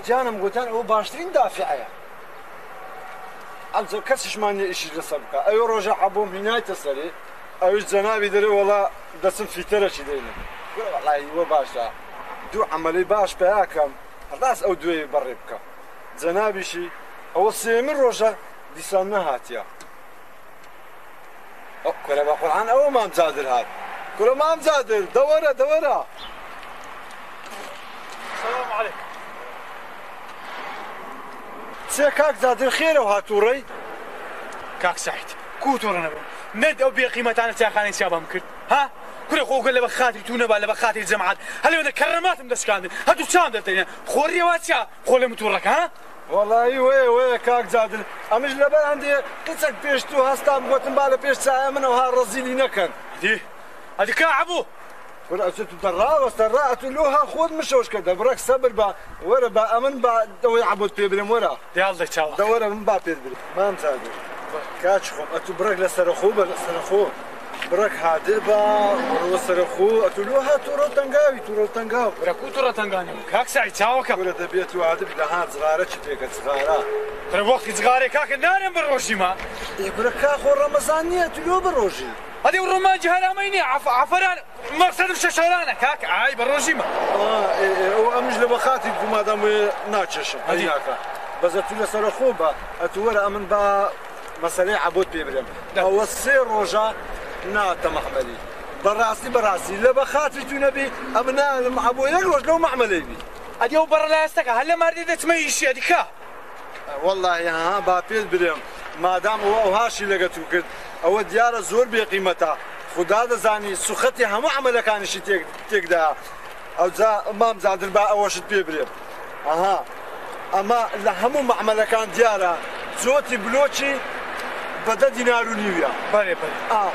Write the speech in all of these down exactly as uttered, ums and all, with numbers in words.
گوتیانم گوتیان ئەو باشترین دافعەیە ئەمجا کەسیشمان ئیشی لەسەر بکە ئەوێ ڕۆژە عەبووم هینایتە سەری ئەویش جەنابی دەرێ وەڵا دەچم فیتەرەکی دەینم وەڵای وە باشە دوو عەمەلەی باش پێیاکەم هەڵاس ئەو دوێ بەڕێ بکە جەنابیشی ئەوە سێمین ڕۆژە دیسان نەهاتیە کورە بە قورعان ئەوە مام جادر هات کورە مام جادر دەوەرە دەوەرە سلام علیکم چێ کاک جادر خێرەوە هاتووڕێی کاک سعید کوتۆڕە نەبوو نەد ئەو بێقیمەتانە چاخانەی سیابام کرد ها کورە خۆگەل لە بە خاتری تو نەبا لە بە خاتری جەماعەت هەلێوەدە کەڕەماتم دەسکاندن هەتوو چام دەتەنێ خۆڕیەوە چیا خۆ لە متوڕەکە ها وەڵایی وێ وێ کاک جادر ئەمش لەبەر هەندێ قچەک پێش تو هەستام گوتم با لە پێش چایە منەوە ها ڕەزیلی نەکەن دی ئەدی کا عەبوو کورە ئەچێت تو دەڕاوەستە ڕائەت و لۆها خۆت مشەوش کە دەبڕەک سەبر بە وەرە بە ئەمن بە دەوەی عەبوت پێ برم وەرە دیاڵ دەچاوە دەوەرە من با پێت برم مام جادر کاچ خۆم ئەتو بڕێک لە سەرخۆ بە سەرخۆ بڕێک هادر بە ڕۆ سەرخۆ ئەتو لۆها تووڕە تەنگاوی تووڕە تەنگاو وەرە کوتۆڕە تەنگانی کاک سعید چاوەکە کورە دەبێت و هادر دەها جغارە چ پێکە جغارە کورە وەختی جغارێ کاکە نارێن بە ڕۆژیما کورە کاخۆ ڕەمەزان نییە تو لۆ بڕۆژی هەدی ڕۆمانجی هەرامەی نییە عەفەران مەقسەدم شەشەرانە کاک ئای بە ڕۆژیمە ئەو ئەمش لە بەخاتی گومادام ناچێشم هەیاکە بەزە تو لە سەرخۆ بە ئەتو وەرە ئەمن بە مەسەلەی عەبوت پێ برم ئەوە سێ ڕۆژە ناتە مەحمەلی بەڕاستی بەڕاستی لە بەخاتری تو نەبی ئەمە نالم عەبوو یەک ڕۆژ لەو مەحمەلەی بی ئەدی ئەو بەڕەلایەستەکە هەر لە ماردی دەچمە ئیشی ئەدی کا وەڵڵاهی ها با پێت برم مادام ئەوە ئەو هاشی لەگە تو کرد ئەوە دیارە زۆر بێقیمەتە خدا دەزانی سوخەتی هەموو عەمەلەکانیشی تێکدا ئەوجا مام جادر با ئەوەشت پێ برێم ئەها ئەمە لە هەموو مەعمەلەکان دیارە جۆتی بلۆچی بەدە دینار و نیویە بەڵێ بەڵێ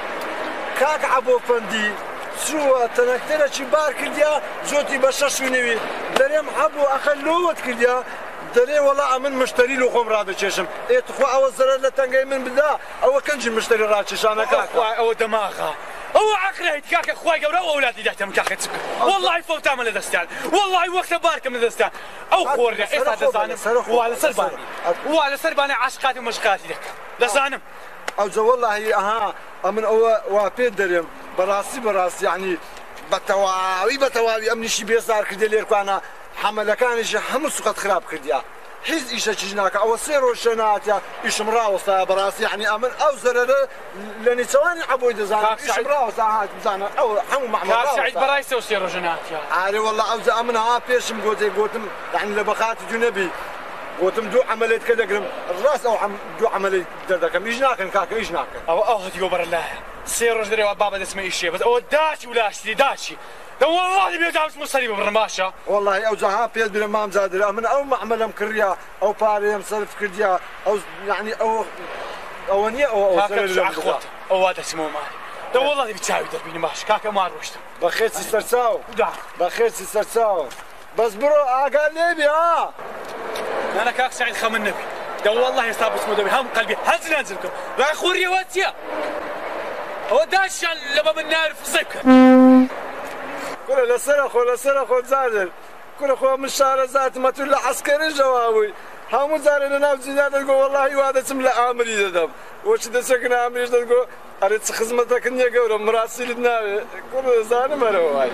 کاک عەبوو فەندی چووە تەنەکتەرێکی بار کردیا جۆتی بە شەش و نەوی دەرێم عەبوو ئەخە لۆوت کردیا دەرێ وەڵا ئەمن مشتری لە خۆم ڕادەکێشم ئێتخوا ئەوە زەرەر لە تەنگەی من بدا ئەوە کەنجی مشتری ڕاکێشانە کاک ئەوە دەماغە ئەوە عەقلەیت کاکە خوای گەورە ئەو ئەولادی دەهتەم کاکە چ وەڵڵاهی فەوتامە لە دەستیان وەڵڵاهی وەختە بارکەم لە دەستیان ئەو خۆڕە ئێستا دەزانم وا لەسەر بانی وا لەسەر بانی عاشقاتی و مەشقاتی دەکەم دەزانم ئەوجا وەڵڵاهی ئەها ئەمن ئەوە وا پێت دەرێم بەڕاستی بەڕاستی یعنی بەتەواوی بەتەواوی ئەمنیشی بێزار کردێ لێرکوانە حەمەلەکانیشی هەموو سوقەت خراپ کردیا هیچ ئیشەکیش ناکە ئەوە سێ ڕۆژ ناتیا ئیشم ڕاوەستایە بەڕاستی یعنی ئەمن ئەو زەرەرە لە نێچەوانی عەبووی دەزانم ئیشم ڕاوەستا هات بزانە ئەو هەموو مەعمەڵ کاک سعید بەڕاستیەوە سێ ڕۆژە ناتیا ئارێ وەڵڵا ئەوجا ئەمن ها پێشم گۆتێ گوتم یعنی لە بەخاتی تو نەبی گوتم دوو عەمەلێت کە دەگرم ڕاست ئەو دوو عەمەلەی دەردەکەم ئیش ناکەن کاکە ئیش ناکەن ئەوە ئەو هەتیگۆ بەرەلایە سێ ڕۆژ دەرێەوە بابە دەچمە ئیشێ بەس ئەوە داچی و لاشتی داچی والله بيدعس مصري بالرماشة والله أو زها بيد بلا مام زادر من أو معمل مكريا أو باري مصرف كرديا أو يعني أو أو نية أو أو سر أو هذا اسمه مالي ده والله بتساوي دربيني ماشي كاكا ما روشته بخير سيسترساو بخير سيسترساو بس برو أقال نبي ها أنا كاك سعيد خم النبي ده والله يصاب اسمه دبي هم قلبي هزل أنزلكم راح خوري واتيا هو داش لما من نار في زيك كل لسرخو لسرخو زادر كل خو من شهر ذات ما تقول عسكري جواوي هم زارنا ناف زيادة تقول والله وهذا اسم لا عامري دم وش ده سكن عامري تقول أريد خدمتك إني أقول مراسلنا كل زارنا مرواي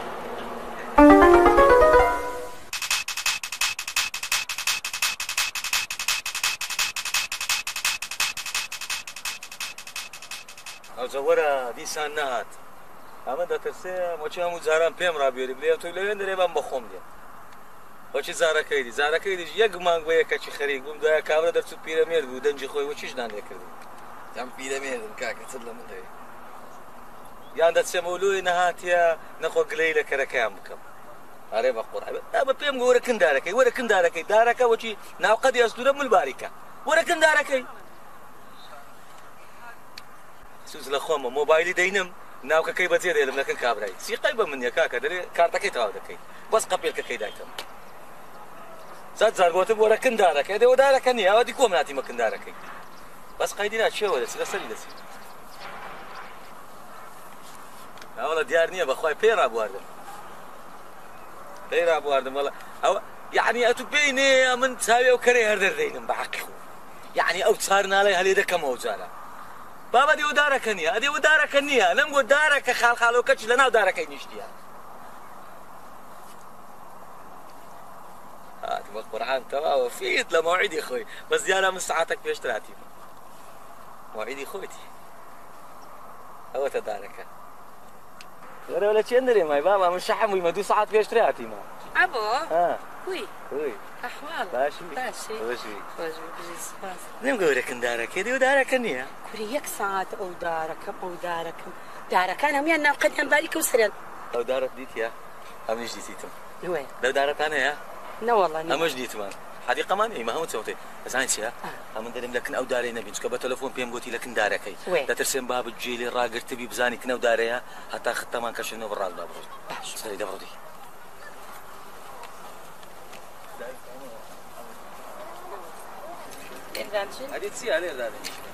زورا دیسان نهات اما دەترسێ مۆچی هەموو جاران پێم ڕابێری بلێ تۆ لەوێن دەرێبان بەخۆم لێ وەچی زارەکەیدی زارەکەیدیش یەک مانگ بە یەکەکی خەریک بووم دوایە کابرا دەرچوو پیرەمێرد بوو دەنجی خۆی وەچیشنان لێ کردم جام پیرەمێردم کاکە چت لە من دەوێت یان دەچێ مەولوی نەهاتیە نەخۆ گلەی لە کەرەکەیان بکەم ئارێ بە قوڕای بە پێم گۆ وەرە کندارەکەی وەرە کندارەکەی دارەکە وەچی ناوقەدی ئەستورە ملباریکە وەرە کندارەکەی سوز لە خۆمە مۆبایلی دەینم ناوکەکەی بەجێ دێڵم لەکەن کابرای سیقای بە منیە کاکە دەرێ کارتەکەی تەواو دەکەی بەس قەپێلکەکەی دایتەوە سات جار گۆتم وەرە کندارەکەی دەوە دارەکە نییە ئەوە دی کۆم ناتیمە کندارەکەی بەس قەیدی ناچێوە دەچی لەسەری دەچی ئەوڵە دیار نییە بەخوای پێ ڕابواردم پێی ڕابواردم وەڵە ئەوە يعني أتو بيني من تساوي أو كريه هردردينم بحقي خو يعني أو تصارنا علي هل يدك موزارة بابا دي ودارك نيا دي ودارك نيا نمو دارك خال خالو كتش لنا ودارك ينشتيها هاتي بالقرآن توا وفيت لموعدي خوي بس ديانا من ساعاتك في اشتراتي موعدي خويتي هو تدارك غير ولا شيء ندري ماي بابا من شحم ويمدو ساعات في اشتراتي ما أبو ها وي وي أحوال باشي باشي باشي باشي باشي نم قولك ندارك يدي ودارك نيا كوريك ساعات أو داركم أو داركم دارك أنا مين نام قد أم بالك وسرن أو دارك ديت يا أم نجدي تيتم وين لو دارك أنا يا لا والله أم نجدي تمان حديقة ماني ما هو تسوتي بس أنا سيا أم ندري لكن أو داري نبي تسكب تلفون بيم قلتي لكن دارك هي لا ترسم باب الجيل الراجل تبي بزاني كنا وداريها حتى أخذت ما كشنو بالراس باب باش سري دبردي هذه تسي عليه هذا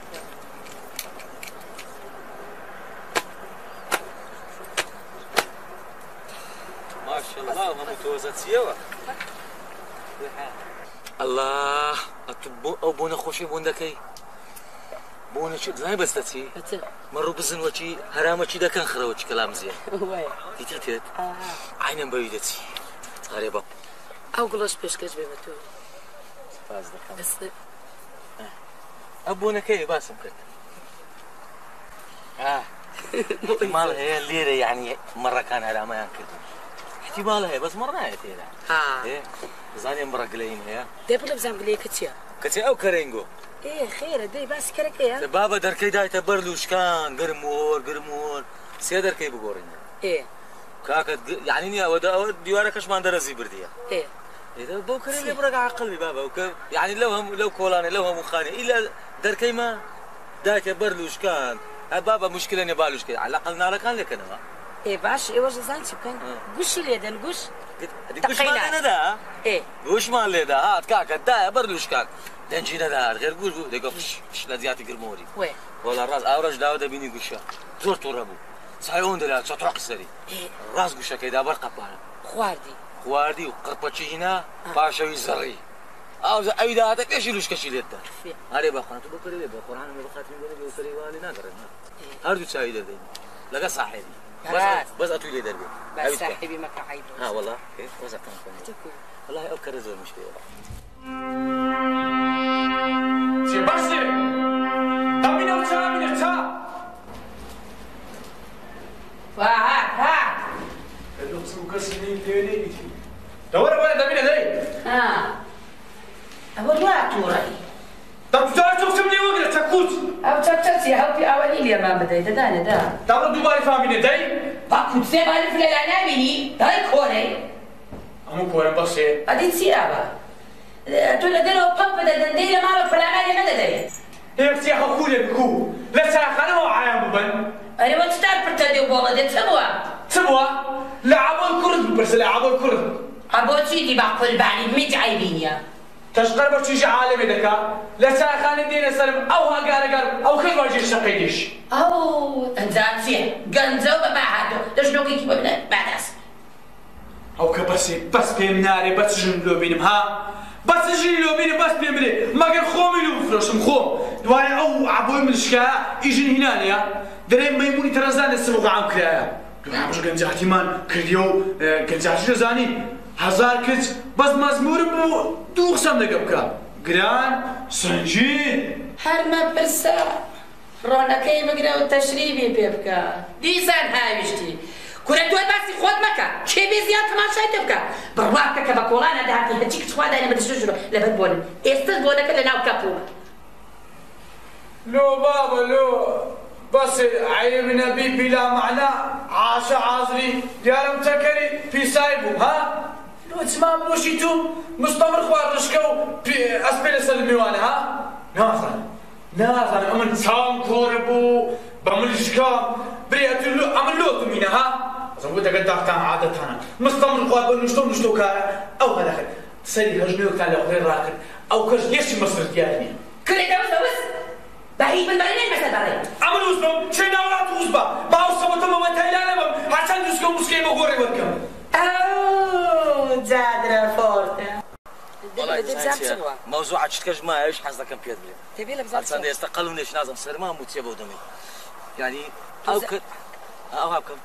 ما شاء الله هم متوازات سيوا الله أتبو أو بونا خوشي بوندكي بونا شو زين بس تسي مرو بزن وشي هرامة شي ده كان خروج كلام زين وين تيتيت عينم بيدتي غريبة أو قلاش بيش كش بيبتو فاز ده بس أبونا كي باسم كده آه احتمال هي الليرة يعني مرة كان على ما ينكد احتمال هي بس مرة هي تيرا آه إيه زاني مرة قليم هي ده بلا بزعم قليه كتيا كتير أو كرينجو إيه خير ده بس كرك يا بابا دركي داي تبرلوش كان قرمور قرمور سيدر كي بقورين إيه كاكت يعني نيا ودا ديوارك إيش ما درزي برديا إيه إذا بوكر اللي برجع عقلي بابا وك يعني لو هم لو كولاني لو هم خاني إلا دركي ما داك برلوش كان بابا مشكلة نبالوش كده على الأقل نالا كان لك أنا إيه باش إيه وش زين شو كان قش اللي ده نقش قش ما لنا ده إيه قش ما لنا ده هات كاكا ده برلوش كان دنجينا ده غير قول قول دقف فش لازياتي قرموري وين ولا الراس أورج داود بيني قشة زور تربو سايون ده تطرق سري إيه راس قشة كده برقب أنا خواردي خواردي وقربتشي هنا باشوي زري أو أي ده هذا كيش يلوش كشيل يده هذا بقى أنت بكرة ليه بقى أنا ما بخاطر مني بوصلي والي ناقر هذا هردو تساوي ده دين لقى صاحبي بس بس أطولي ده بس صاحبي ما كعيب ها والله كيف وزع كان والله أفكر زول مشكلة سيباسي تامين وشا من وشا فاها ها اللي سوق سنين تاني دور ولا تامين ذي ها أبو لا توري طب تعال شوف شو اللي وقت تكوت أو تبتسي يا هوبي أولي لي ما بدي تداني دا تعال دبي فامين ذي باكو سيب ألف لا ناميني داي كوري أمو كورة بس أدي تسيابا تقول لدينا وقف بدل دنديل ما أعرف فلا مالي ما داري هي بس يا أخو يا بكو لا ساخنا وعيا مبن أنا ما تستعرف برتدي وبولا دي تسبوا سبوا لعبوا الكرد بس لعبوا الكرد أبو تيجي بعقل بعدي ميت عيبينيا تشقر بتشيش عالمي دكا لا ساخنا دينا سلم أو هقار قار أو كل واجي شقيديش أو أنزاتي جنزو بما هادو تشنو كي كبنا بعداس أو كبسي بس بيم ناري بس جنلو بينم ها بس جنلو بينم بس بيم لي ما قال خومي لو فلوس مخوم دواي أو عبوي من الشكا يجي هنا يا دريم ميموني ترزان السبق عام كلايا دواي مش جنزا احتمال كرديو جنزا جزاني هزار كت بس مزمور بو دو خسام دقبكا جران سنجين هرما برسا رونا كي بقرا والتشريبي بيبكا ديسان هاي مشتي كنا دول باسي خود مكا كي بيزيان كمان شاي تبكا برواقك بكولانا دهاتي هتيك تخوادا انا بدشوشنو لبن بون استاذ بونك اللي ناو كابوما لو بابا لو بس عيمنا بي بلا معنى عاش عازري ديالهم تكري في سايبو ها لو تسمع موشيتو مستمر خوار رشكو في اسبيل سلميوانا ها نازل نازل امن سام كوربو بعمل شكام بريت له عمل له تمينا ها زود قد تاع عادتنا مستمر خوار نشتو نشتو كا او هذا خير سيدي هجنيو تاع غير راكد او كاش ليش مصر ديالي كري داوس داوس بعيد من بعدين مثلا بعدين عمل وسبم شيء نورات وسبا باو سبت ما وتايلا لهم عشان تسكو مسكين بغوري وركم أوه زادرة فورتا موضوع عشتكش ما ايش حظك كم بيد بلي تبي له بزاف اصلا يستقلون ليش لازم صير ما موت يبو دمي يعني او ك او هاكم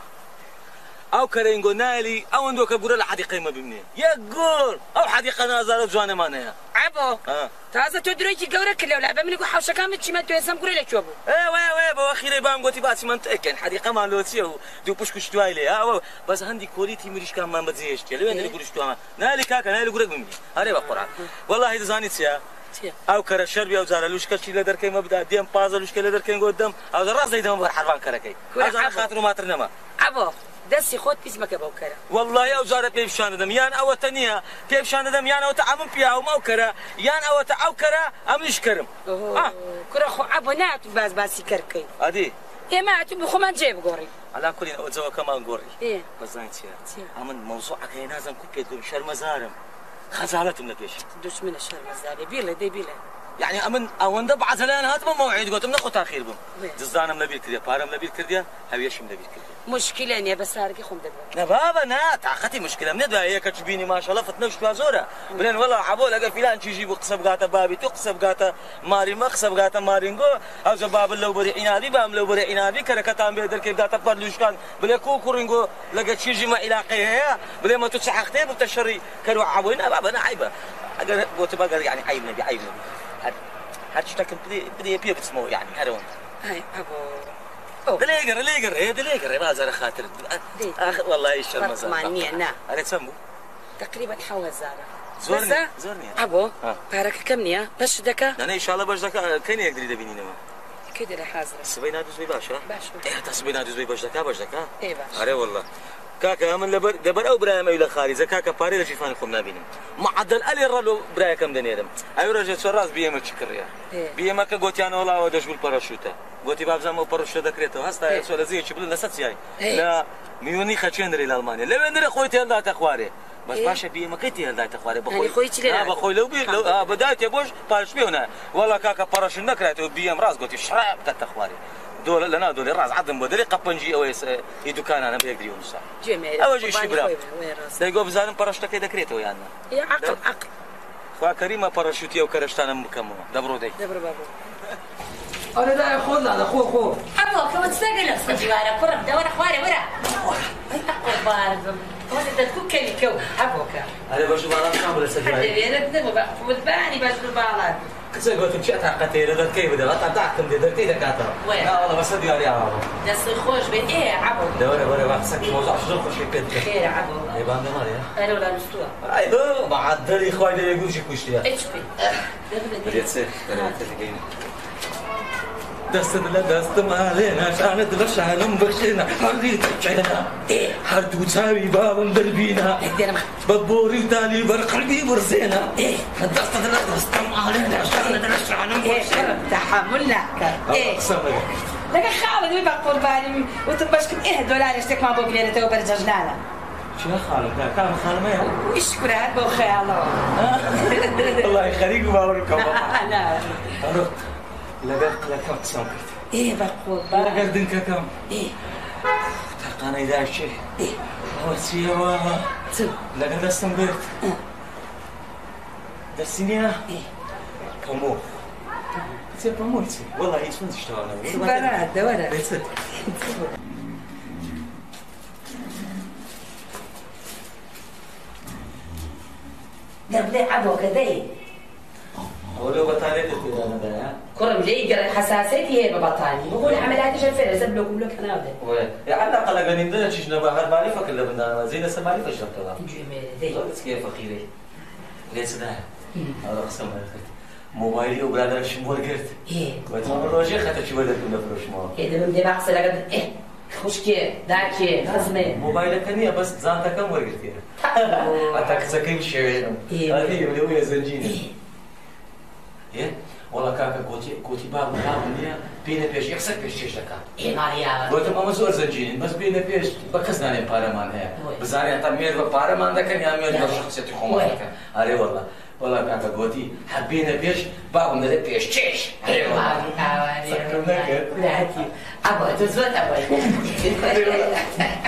او كرينجو نايلي او ندوك بقول الحديقه ما بمنين يقول او حديقه نازله زوانه مانيا عبو اه تازه تدري كي قورك لو لعبه من يقول حوشه كامل شي ما تو يسم قول لك شوبو ايه وي وي بو اخيرا بام قلت باسي منطقه حديقه مالوتي دو بوشكش توالي ها بس عندي كوريتي مريش كان ما مزيش لو انا نقولش تو نالي كاكا نالي قولك بمني هاري بقرا والله اذا زانيت يا او كره شربي او زارلوش كشي لدر كي مبدا ديم بازلوش كي لدر كي قدام او راس زيد ما حرفان كركي او خاطر ما ترنما عبو دسي خود بيسمك ابو كره والله يا وزاره بيفشان دم يان او تنيه بيفشان دم يان او تعمل فيها او موكره يان او تعوكره ام يشكرم اه كره خو عبو نات باز باس كركي ادي يا ما تبي خو ما تجيب قوري على كل او زوا كمان قوري ايه بس زين امن موضوعك هي لازم كوكيت شرم زارم خزالتهم لك ايش دوش من الشهر مزاري بيلا دي بيلا يعني امن او ند بعث لنا هات موعد قلت ناخذ تاخير بهم جزانا ملبيل كرديا بارم ملبيل كرديا هويش ملبيل كرديا مشكله يا بس هاركي خم دبا نا بابا نا تعختي مشكله من دا هي كتبيني ما شاء الله فتنوش بازوره بلين والله عبول اجا فلان تجي بقصب غاتا بابي تقصب غاتا ماري مقصب غاتا مارينغو او باب لو بري عنادي بام لو بري عنادي كركتام بيدر كي غاتا برلوش كان بلي كوكورينغو لقى تشي ما علاقه بلي ما تسحختي بتشري كانوا عبونا بابا نا عيبه اجا قلت بقى يعني عيب نبي عيب نبي هاتشتكن بدي بدي يبي بتسمو يعني هرون هاي ابو دليقر دليقر ايه دليقر ما زال خاطر اخ والله ايش المزار ماني انا انا تسمو تقريبا حول زاره زورني زورني ابو بارك كمني باش دكا انا ان شاء الله باش دكا كاين يقدر يدبيني نما كده راه حاضر سبينا دوز باشا باشا ايه تسبينا دوز باش دكا باش دكا ايه باشا اري والله كاكا من لبر دبر او برايم الى خارج كاكا باري لشيفان خم نابينم معدل الي رلو براي كم دنيرم اي رجل سراس بيم تشكريا بيم كا قوتي انا والله ودش بالباراشوتا قوتي بابزام باراشوتا كريتو هستا سولا زي تشبل نسات ياي لا ميوني خاتشندري لالمانيا لو اندري خويتي الله تخواري بس باشا بيم كيتي الله تخواري بخوي خويتي لا بخوي لو بي لو اه بدايتي بوش باش بيونا والله كاكا باراشوت نكريتو بيم راس قوتي شراب تخواري دول لنا دول راس عظم بدري قبنجي او يدكان انا بيقدري ونصا جميل اوجي شبرا دايغو بزارم باراشوت كي دكريتو يعني يا عقل عقل خوا كريمه باراشوتي وكرشتانا مكمله دبرو دي دبر بابو انا لا خذ هذا خو خو ابو كم تستقل الصجوار كره دور اخواري ورا اي اقوى بارد وانت تكون كلي كو ابوك انا بشوف على كامل سجاير هذه انا بدي متباني بس بالبالات كنت قلت مشي اتعقتي لا كيف بدي اطلع تعكم دي درتي دكاتره لا والله بس ديالي يا عبو دس خوش بين ايه عبو دوري وري واحد سك موضوع شنو خوش كده خير عبو اي بان ماريا انا ولا مستوى ايوه بعد دري خويا يقول شي كوشتي اتش بي بدي تصير دست دل دست مالنا شانت بشانم بخشنا حردي تشينا حردو تساوي باب دربينا ببوري تالي بر قلبي برزينا دست دل دست مالنا شانت بشانم بخشنا تحملنا ايه لك خالد ويبقى قرباني وتبشكم ايه دولار اشتك ما بوك ليلة وبرجع جنانا شو خالد كان خالد ما واشكر هاد بو خياله الله يخليك وبارك لا لقاك لكم تسامك ايه بقول لقاك دنك كم ايه تلقاني ذا الشيء ايه هو السيارة تم لقاك دستم بيت دستينيا ايه كمو تسير كمو تسير والله يسون تشتغلنا براد دورة بيتسد دبلي عبو كدي ولو بطانية تبقى أنا ده كرم ليه قرأ حساسيتي هي ببطاني بقول عمليات شفيرة سبلو كم لك أنا ده وين يعني على الأقل قال إن شيء نبغى هذا معرفة كله بدنا زين هسه معرفة شو كذا جميل دي بس كيف فقيرة ليش ده هذا قسم موبايلي وبرادر شو مرقت إيه وتمام الوجه خدت شو بدك من فلوس ما إيه ده بدي بحصل لقد إيه خوش كي داكي خزمة موبايلك كنيه بس زانتك كم مرقت فيها أتاك سكين شيء هذه اللي هو زنجين إيه والله كاكا قوتي قوتي باب باب مني بينا بيش يخسر بيش تيش لك إيه ماريا قلت ما مزور زنجين بس بينا بيش بكسنا لي بارمان هي بزاري أنت مير بارمان ده كان يعمل ده شخصيتي خمارك أري والله والله كاكا قوتي حبينا بيش باب مني بيش تيش أري والله سكرناك لا هاتي أبغى تزود أبغى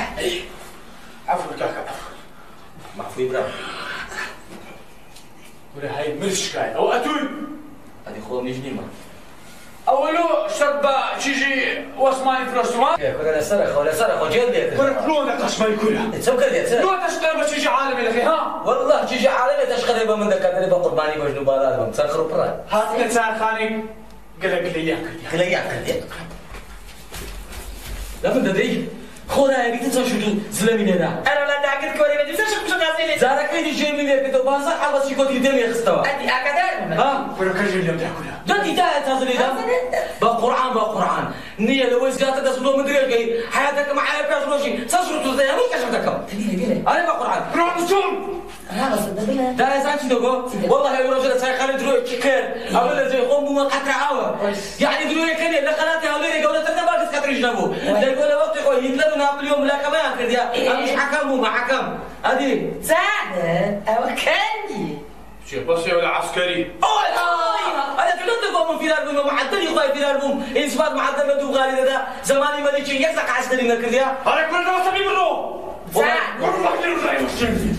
عفوا كاكا معفوي برافو ولا هاي مرشكاي او اتوي هذه خو نجني ما اولو شرب شيجي واسماني في الرستوران يا كل سرخ ولا سرخ وجد لي كل لون تشمل كلها تسكر يا لو تشتغل بس شيجي عالمي لك ها والله شيجي عالمي تشخر يبقى من ذاك اللي قرباني وجنو بالاد تسخروا برا هات نتاع خاني قلق لي اياك قلق اياك لا من تدري خورا يبي تنسى شو زلمي هنا انا ولا داقت كوري بدي تشوف شو قاصي زارك يجي جاي من اللي كده بازا حبس شي كنت يدمي يخستوا ادي هكذا ها ولا كرجل اللي بتاكلها دتي تا تازلي ده بقران بقران نيه لو زيات تسلو مدري ايه حياتك معايا بيسلوشي تسرط زي مش كشفتكم انا بقران روح بسوم ها بس ده ده يا سانتي دوغو والله يا رجل ساي خالد درو كيكر اقول زي قوم ما قطع عاوه يعني درو كان لا خلاتي هولي قولت انا باقي خاطر يجنبوا ده يقول وقت يقول هتلر نابليون لا كمان كده مش حكم ما حكم هذه سعد او كاني شي بصي ولا عسكري انا كنت قوم في الالبوم معدل يقاي في الالبوم اثبات معدل مدو غالي ده زماني مالكي يزك عسكري من كده هاي كل ده سبي برو سعد والله كل ده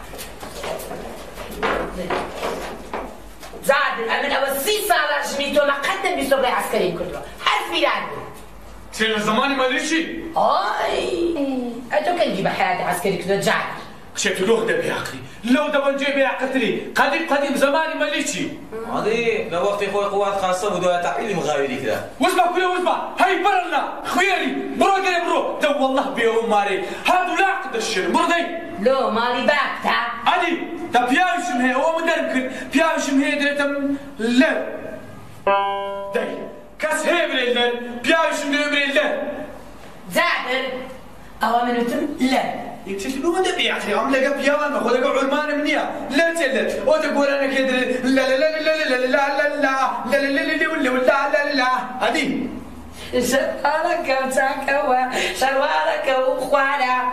زاد من اول سي صار جميتو ما قدم بسبب عسكري كله حرف بلاد سير زماني ماليشي اي انتو كان جيب حياتي عسكري كده جعل شفت لو ده بعقلي لو ده بنجي بعقلي قديم قديم زماني ماليشي هذه لو وقت اخوي قوات خاصه بدو تعقيد مغاوري كده واسمع كله واسمع هاي برنا خيري برو قال برو ده والله بيوم ماري هادو لا قد الشر مرضي لو مالي باكتا علي ده بياوشم هي هو مدركن بياوشم هي درتم لا داي كاس هي بريلن بياوشم هي بريلن زادر او منتم لا يكتشف لو ده بيعطي عم لقى بياوان ما خذ علمان منيا لا تلت او تقول انا كده لا لا لا لا لا لا لا لا لا لا لا لا لا لا لا هذه شوالك وتاكوا شوالك وخوانا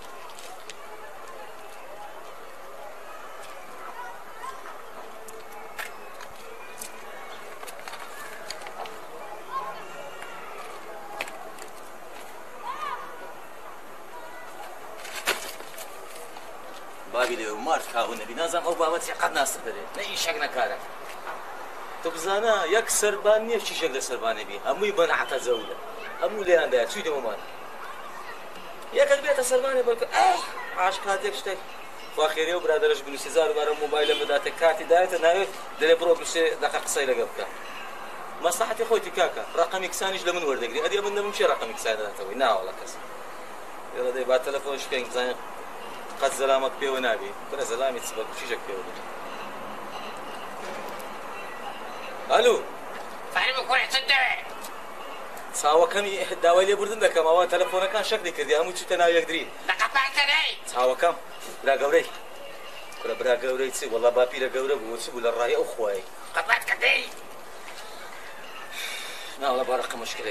بابي لو مارك هاو نبي نازم او بابا قد ناس تدري ني شك نكاره تبزانا يك سربان ني شي شك سربان بي همو يبان حتى زوله همو لي عندها شو دي ماما يك البيت سربان بك اه عاش كاتك شتي واخيري وبرادرش بنو سيزار بار موبايل مدات كاتي دايت ناي دري برو بس دقيقه قصيره قبل مصلحتي خوتي كاكا رقمك ثاني لمن وردك هذه من نمشي رقمك ثاني توي نا والله كاس يلا دي بعد تليفون شكين زين قد زلامك بيه ونابي كنا زلامي تسبق شيشك بيه ونابي الو فاهم كوري صدق ساوا كم داوي لي بردن دكم او تليفون كان شكلي كدي امو تشتنا يقدري لقطعت لي ساوا كم لا غوري كل برا غوري تسي والله بابي لا غوري بوسي ولا الراي او خوي قطعت كدي لا والله بارك مشكله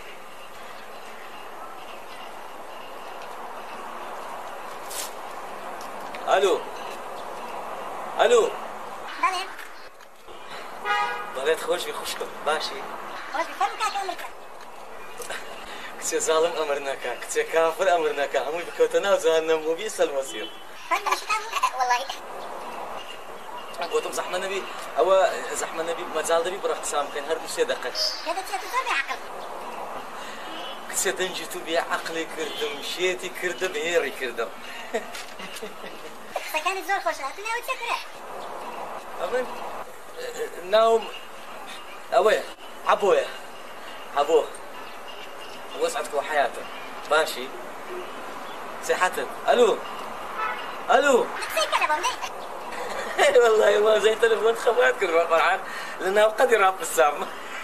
الو الو بله بغيت خوش بخشكم باشي خوش بفهم كاك امرك كتي ظالم امرناكا كتي كافر امرناكا همو بكوتنا وجهنم وبئس المصير فانت مش والله قلتم زحمه النبي او زحمه النبي مازال دبي برا قسام كان هرب سي دقه هذا تسوي عقل كتي دنجتو بيا عقلي كردم مشيتي كردم هيري كردم فكان الزور خوش هاتنا وتسكره أمن ناوم أبويا عبويا عبوه وسعتك وحياتك ماشي صحتك ألو ألو زي كده بمضي والله ما زي تليفون خواتك الرقعان لأنه قد يراب السام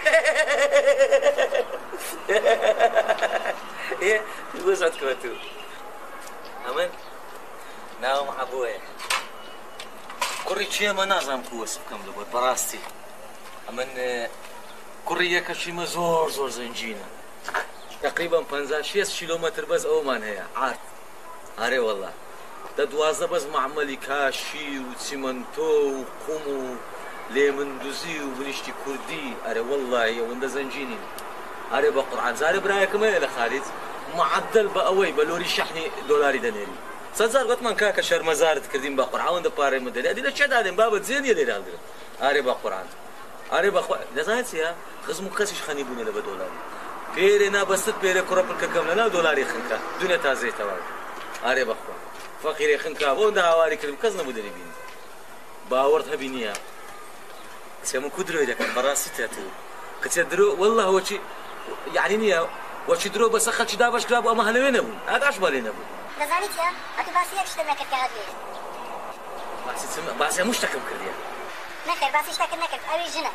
إيه وسعتك وتو أمن ناوم عبويا كوري شيء ما نازم كوس كم لبود براستي أمن كوري كشي ما زور زور زنجينا تقريبا خمسة كيلومتر بس أو من هي عارف أري والله ده دوازة بس معملي كاشي وسيمنتو وقومو ليمن دوزي وبنشتي كردي أري والله يا وندا زنجيني أري بقرعان زاري برايك ما إلى خالد معدل بقوي بلوري شحني دولاري دنيري سەزار گوتمان کاکە شەرمەزارت کردین بە قورعاوەندە پارەی مدەری ئەدی لە چێ دادێن بابەت زێنیە لێرە هەڵدرن ئارێ بە قورعان ئارێ بەخوا دەزانێت چییە خزم و کەسیش خەنی بوونێ لە بە دۆلاری پێرێ نابەستت پێرێ کوڕە پڕکەکەم لەناو دۆلاری خنکە دونێ تازێتەوە ئارێ بەخوا فەقیرێ خنکا بۆ ئەوەندە هاواری کردم کەس نەبوو دەریبینی باوەڕت هەبی نییە کچێ من کو درۆی دەکەم بەڕاستی تێتوو کچێ درۆ وەڵڵا وەچی یعنی نییە وەچی درۆ بەسەر خەڵکی دابەش کرا بوو ئەمە هەلەوێ نەبوو ئاگاش بەڵێ نەبوو دەزانی چییە؟ ئەتو باسی یەک شتم نەکرد کە هەبێت باسی چ باسی هەموو شتەکەم کردیە نەخێر باسی شتەکرد نەکرد ئەوی ژنە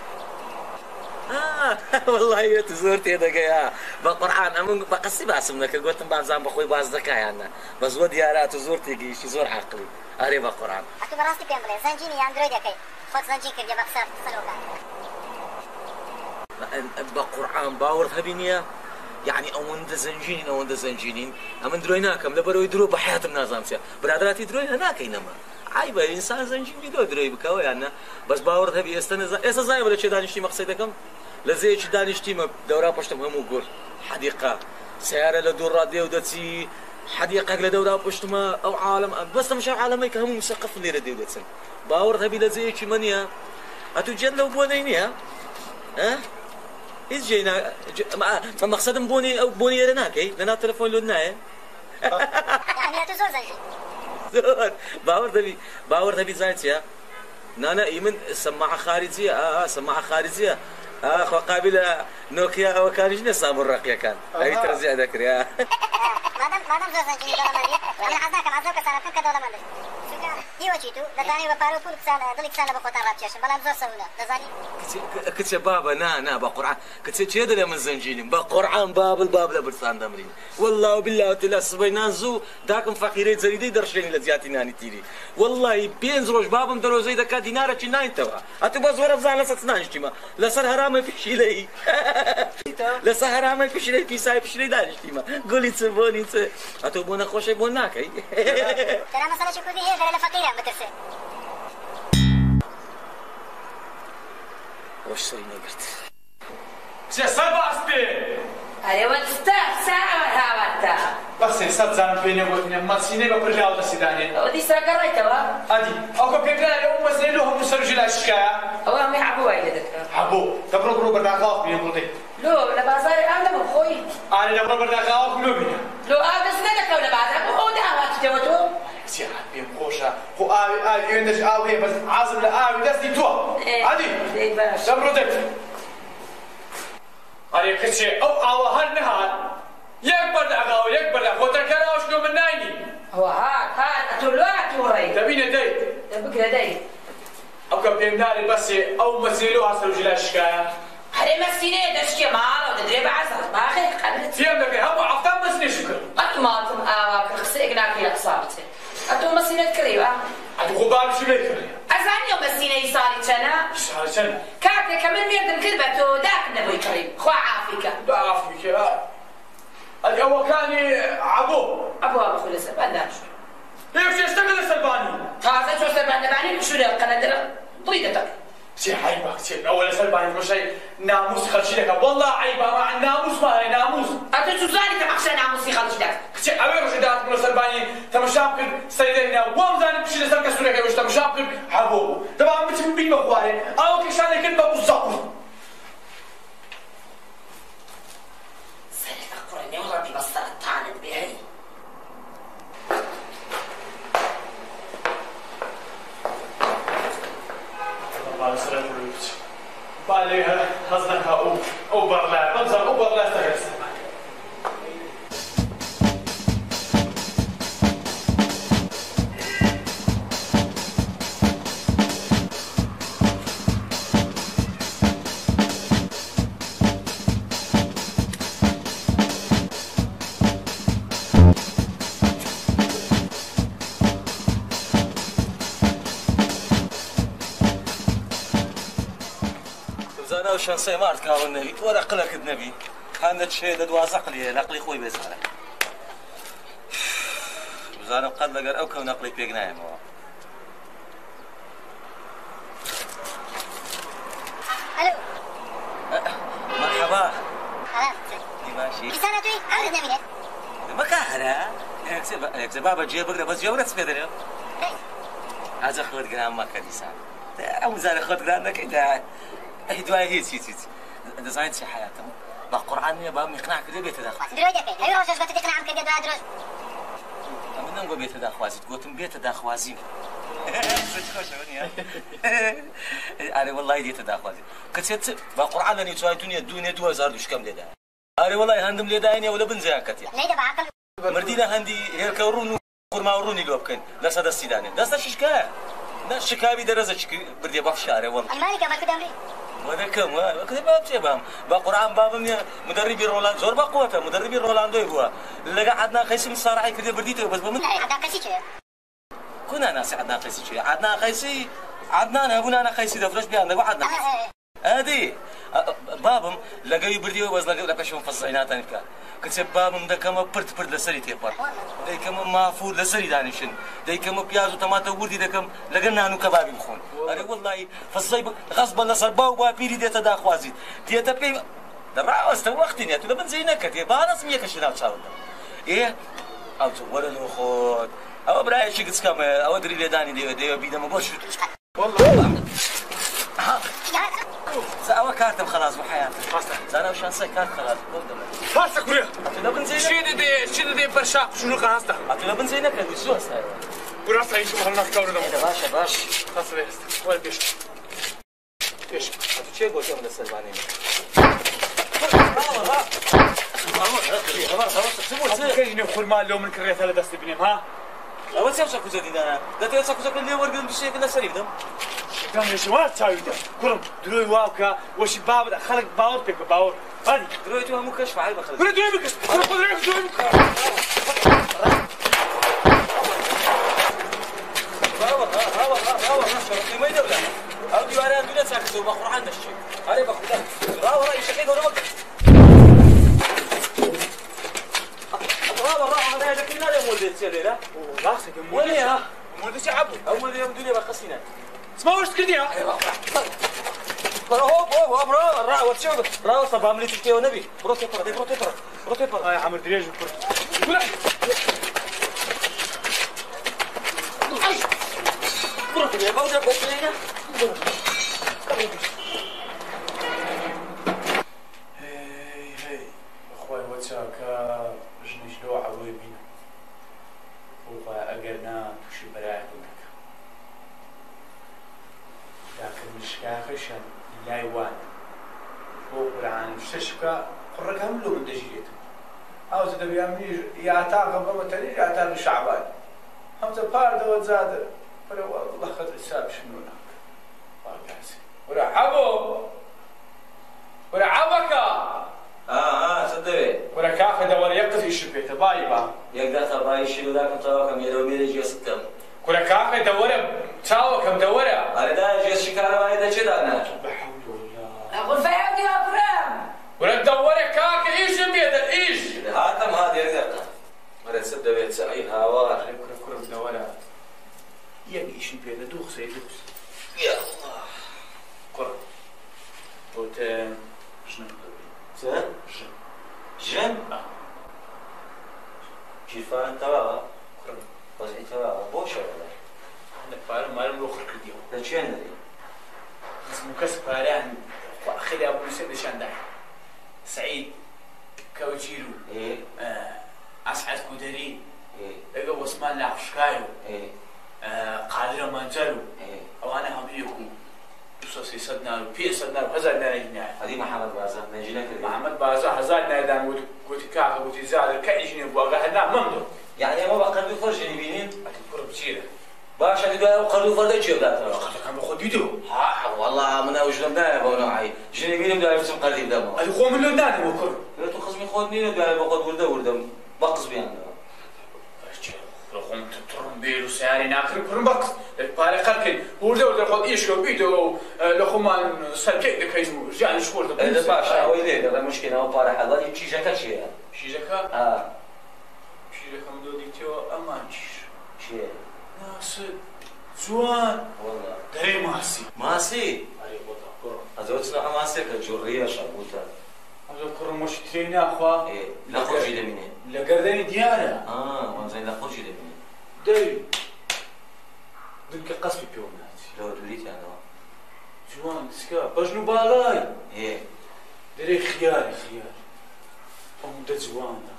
والله تو زۆر تێدەگەیا بە قورعان ئەمن بە قەسی باسم نەکرد گوتم بازان بەخۆی باز دەکایانە بە زۆر دیارە تو زۆر تێگەیشتی زۆر عاقڵی ئارێ بە قورعان ئەتو بەڕاستی پێم بڵێ زەنجینی یان درۆی دەکەی خۆت زەنجین کردیە بە قسە سەرۆکات بە قورعان باوەڕت هەبی نییە یعنی ئەوەندە زەنجینین ئەوەندە زەنجینین ئەمن درۆی ناکەم لەبەرەوەی درۆ بە حیاتم نازانم چییە برادراتی درۆی هە ناکەینەمە ئای بە ئینسان زەنجینی دۆ درۆی بکەوە یانە بەس باوەڕت هەبی ئێستا ئێستا زایە بە لە چێ دانیشتیمە قسەی دەکەم لە زەیەکی دانیشتیمە دەورا پشتم هەموو گۆر حەدیقە سیارە لە دوو ڕادێ و دەچی حەدیقەک لە دەورا پشتمە ئەو عالم بەستە مشا عالەمەی کە هەموو مسەقف لێرە دێ دەچن باوەڕت هەبی لە زەیەکی من نییە ئەتو جێت لەو بۆنەی نییە هیچ جێ مەقسەدم بۆنی ئەو بۆنی ئێرە ناکەی لەناو تەلەفۆن لۆ نایە زۆر باوەڕ دەبی باوەڕ دەبی زای چییە نانە ئیمن سەماعە خارجیە ئا سەماعە خارجیە ئاخوا قابلە نۆکیا ئەوەکانیش نە سامون ڕەقیەکان ئەوی تەرزیع دەکرێ مادام مادام زۆر زەنجینی دەوڵەمەندی ئەمن حەز ناکەم ئەز لەو کەسانە بکەم کە دەوڵەمەندن هیوەچی تو دەزانی بە پارە و پول کسانە دڵی کسانە بە خۆتان ڕابکێشن بەڵام زۆر سەهولە دەزانی کچێ بابە نا نا بە قورعان کچێ چێ دەڵێ من زەنجینیم بە قورعان بابل باب لە برسان دەمرین والله وبالله وتعالى سبەی نان زوو داکەم فەقیرەی جەریدەی دەڕشێنی لە زیاتی نانی تیری والله پێنج ڕۆژ بابم دەرۆزەی دەکات دینارەکی ناینتەوە ئەتو بە زۆرە بزان لەسەر چ نانیشتیمە لەسەر هەرامە پیشیلەی لەسەر هەرامە پیشیلەی پیسای پیشیلەی دانیشتیمە گوڵی چ بۆنی چ ئەتۆ بۆ نەخۆشەی بۆ ناکەی تەنها مەسەلەی کوردی هەیە گەرە لە فەقیرە بترسێ وەش سەری نەگرت کچێ سەر باس پێ ئەرێوە ستا ساوە هاواتە بەسێ سەد زانم پێ نێگوتنە مەسینەی بە پرژاو دەسیدانێ ئەوە دیسا گەڕێیتەوە ئەدی ئەوکە پێکرایە ئەو مەسینەی لۆ هەموو سەرژی لای شکایە ئەوە هەمووی حەبوو وای لێ دەکرا حەبوو دەبڕۆ بڕۆ بەرداخاوە بینێ بڵێ لۆ لە بازارێ ئاو نەبم خۆی ئارێ دەبڕۆ بەرداخاوە لۆ بینە لۆ ئاو دەست نەدەکەو لە بازار بۆ ئەو داواتیتەوە تۆ کچێ هات پێم خۆشە خۆ ئاوی ئاوی ئێوێندەش ئاو هەیە بەس عازم لە ئاوی دەستی تۆ ئەدی دەبڕۆ دەت ئەرێ کچێ ئەو ئاوە هەر نەهات یەک بەرداخاوە یەک بەرداخ خۆتەکەراوەش لۆ من ناینی ئەوە هات هات ئەتۆ لۆ هاتووڕێ دەبینە دەیت دەبگرە دەی ئەو کە پێم داری بەسێ ئەو مەسینەی لۆ هەسەرژی لای شکایە هەرێ مەسینەیە دەشتێ ماڵەوە دەدرێ بە عەزەڵ باخێ قەبلت پێم دەکەی هەموو هەفتان مەسینێشم کرد ئەتو ماڵتم ئاوا کرد قسەیەک ناکەی لە قسا بچێ ئەتۆ مەسینەت کڕیوە ئەتو خۆ بابشی لێ کردی ئەزانی ئەو مەسینەی ساڵی چەنە ساڵی چەند کاتێک کە من مێردم کرد بە تۆ داکن نەبووی کڕی خوا عافیکە داعافی کرا ئەدی ئەوەکانی عەبۆ ئەبووە بەخۆی لەسەر بەنداش هێف شێشتەکە لە سەربانی تازە چۆ سەرباندەبانی بشورە قەنەدرە دڵی دەتەکە چێ عیبە کچێ ئەوە لە سەربانی ڕۆژەی ناموس خەڵکی دەکە وەڵڵا عیبە ئەمە ناموس ماهەیە ناموس ئەتۆ چوزانی کە بەخشە ناموسی خەڵکی دەکە کچێ ئەوێ ڕۆژی داهاتم لە سەربانی تەمەشام کرد سەیدەرینا وەم زانم پشی لەسەر کە سوورەکەی وەش تەمەشام کرد هەبوو بوو دەبا بچم بینمە خوارێ ئەوە کیشانێ کرد بە بوزەق سەرێکە قوڕە نێو ڕەبی بەستەرتانت بێنی بالي هزنها او او برلا بنزل او برلا استغرس زانا شانسي مارت كاو النبي ولا قلك النبي كانت شيء دواز عقلي نقلي خوي بيزاره زانا قد لقر او كون نقلي بيقناي مو الو مرحبا خلاص ماشي لسانة توي عاود نبيله مكاهرة ئەکسە بابە جێ بگرە بەس جێوەرە پێ دەرێ ئازە خۆت گران مەکە دیسان ئەو زارە خۆت گران نەکەی دا ئەی دوای هیچ هیچ هیچ دەزانیت چی حیاتم با قورعان نییە با میقناع کردێ بێتە داخوازی درۆی دەکەی ئەوی ڕۆژەش گوتت ئیقناعم کردێ دوای درۆژ ئەمە نەمگۆ بێتە داخوازیت گوتم بێتە داخوازیم ئارێ وەڵای دێتە داخوازی کەچێت با قورعان لە نێچوای دنیا دوونێ دو هەزار دوشکەم لێدا ئارێ وەڵای هەندم لێداینێ و لە بنجیان کەتێ لێدە بە عەقڵ مردی لە هەندی هێرکە ڕوون و قورما و ڕوونی لۆ بکەین لەسەر دەستیدانێ دەستە شیشکایە نە شکاوی دەرەزە بردێ بە فشارێ وەڵ ئەلمانی کە مەکو دەمری وەدەکەم وەکەی با بچێ بام با قورعان بابم نیە مدەرریبی ڕۆڵاند زۆر بەقووەتە مدەرریبی ڕۆڵاندۆی بووە لەگە عەدنان قەیسی مسارعی کردێ بردیتەوە بەس بە من عەدنان قەیسی چێ کو ناناسی عەدنان قەیسی چێ عەدنان قەیسی عەدنان هەبوو نانە قەیسی دەفرۆش بیان دەگو عەدنان ئەدی بابم لەگەوی بردیەوە بەس لەگە لە پێشەوە فەزای ناتانی بکات کچێ بابم دەکەمە پرت پرت لەسەری تێپەڕ دەیکەمە مافور لەسەری دانیشن دەیکەمە پیاز و تەماتە وردی دەکەم لەگە نان و کەبابی بخۆن ئەرێ وەڵڵی فەزای غەزبە لەسەر باو با پیری دێتە داخوازیت دێتە پێی دەڕاوەستە وەختی نیە تو لە بنجەی نەکەتێ باڕەسم یەکەشی ناو چاوەتە ئێ ئەو تۆ وەرە لۆ خۆت ئەوە برایەکی گچکەمە ئەوە دری لێدانی دەوێت دەوێت بیدەمە بۆ شوت ئەوە کارتم خلاص بۆ حیاتم زانە شانسای کارت خلاص بۆ دەمە باسە کوڕێ لە بنجەی چی دەدێ چی دەدێ بەرشاق شنووقە هەستە ئەتو لە بنجەی نەکردی زۆر سایەوە وراستا هیچ هەڵ ناکەورەوە باشە باش هەستە بێست وەرە پێش پێش ئەتو چێ گۆتەم لەسەروانەی کەژینێ خورما لەو من کڕێتە لە دەستی بینێم ها ئەوە چێ چەکوزە دیدانە دەتەوێت چەکوزەکە لێ وەرگرم بشێکە لەسەری بدەم دەمێژوار چاویدە کوڕم درۆی واوکە وەشی بابدا خەڵک باوەڕ پێکە باوەڕ بادی درۆی تو هەموو کەش فعال بەخەڵک برە دوێ بکەس برە خۆدرێ دوێ بکە قیمەی دەولە ئەو دیوارەیان دوونە چاکەوە بە قورعان دەشتێ ئارێ بە خودا ڕاوەڕا ئیشەکەی گەورە بکە ڕاوەڕا هەدایەکەی نادێ مۆلدێت چێ لێرە ڕاستێکە وەلێ ها مۆلدەچی عەبوو ئەو مۆلدێم دوونێ بە قەسینە سماوەشت کردیە هۆ بۆ بڕۆ ڕاوە چێ ڕاوەستە باملی توشتێەوە نەبی بڕۆ تێپەڕ دەی بڕۆ تێپەڕ بڕۆ تێپەڕ ئای عەمر درێژ و کورد بڵێ بڕۆ تێ باودە بۆ پلێنە خۆی وە چاکە ژنیش لەوە عەوەی بینم وڵا ئەگەر نا تووشی بەلایەک نەکە داکە مشکاکەشان لای وانە بۆ قورعان شەشکە قڕەکە هەم لەو من دەژیرێتم ئاوزە دەبیان منیش یاتاقە بەمە تەنیش یاتاقی شەعبان هەمزە پاردەوە زادە وەرە وەڵڵە خەتر حسابش نۆ ناکە باکاسی وەرە عەبۆ وەرە عەبەکە وەرە کاخە دەوەرە یەک قسیشت پێێتە بای با یەک داخە بای شیرو داکەم چاوەکەم مێرەوە مێرە جێستم کورە کاخە دەوەرە چاوەکەم دەوەرە ئارێدا جێشی کارەوانی دەچێدا ناچ غرفەیە دیوە کوڕم وەرە دەوەرە کاکە ئیشم بێتە ئیش هاتم ها دێرگەکە وەرە چ دەوێت چ ئەی هاوار کورە کورم دەوەرە یەک ئیشم پێدە دوو قسەی دوو قسە یا الله کوڕم بۆتە ژنم چ ژن ژیرفان تەواوە کوڕم وەزعی تەواوە بۆ شەوەدا پارەم مارم لۆ خڕ کردیەوە لە چێن دەری اسم کەس پارەیان خێری ئابووسێ دەشاندای سعید کەوچیر و ئەسعەد کودەری لەگە وەسمان لاحشکای و قادرە مەنجەر و ئەوانە هەموویەک و دووسە سێسەد نار و پێسەد نار و هەزار نارێکی نایە هەدی محەممەد بازار نەجی نەکردی محەممەد بازا هەزار نایدان گوتی کاکە گوتی زادر کە ئیژنێ بووە ئەگە هەنا مەمدۆ یعنی ئەمە بە قەند و فەرژی بینین ئەتی کوڕم چیرە باشە دوای ئەو قەند و فەردەی چێ بداتەوە قەتەکەم بە خۆ دیدەوە ها وەڵڵا من ئەو ژنم نایە بەو نەوعی ژنی بینم دوای بچم قەردی بدەمەوە ئەتی خۆ من لۆ نانەوە کوڕم تو خزمی خۆت نینە دوای بە خۆت وردە وردەم بە قزمیانەوە خۆم تڕم بێر و سیاری ناکرد کوڕم بە پارە قەرکەین وردە وردە خۆت ئیشکە بیتەوە و لە خۆمان سەرکەی دەکەین و ژیانی شخۆردە لە باشە ئەوەی لێ دەڵێ مشکێنەوە پارە حەڵاتی چیژەکە چییە؟ شیژەکە؟ شیژەکەم دۆ دیتەوە ئەمان چیش چییە؟ ناسک جوان دەرێ ماسی ماسی؟ ئەرێ بۆتا کوڕم ئەزەوە چنە ئەماسێکە جوڕیە شەبوتە ئەزە کوڕم مشتری نخوا لخوشی دبینه لگردنی دیاره آه وانزای لخوشی دبینه دایی دنکە قەسپی پێوە ناچی لەوە دووریتانەوە جوان دسکا بەژن و باڵای هێ دەرێ خیاری خیار ئەوەندە جوانە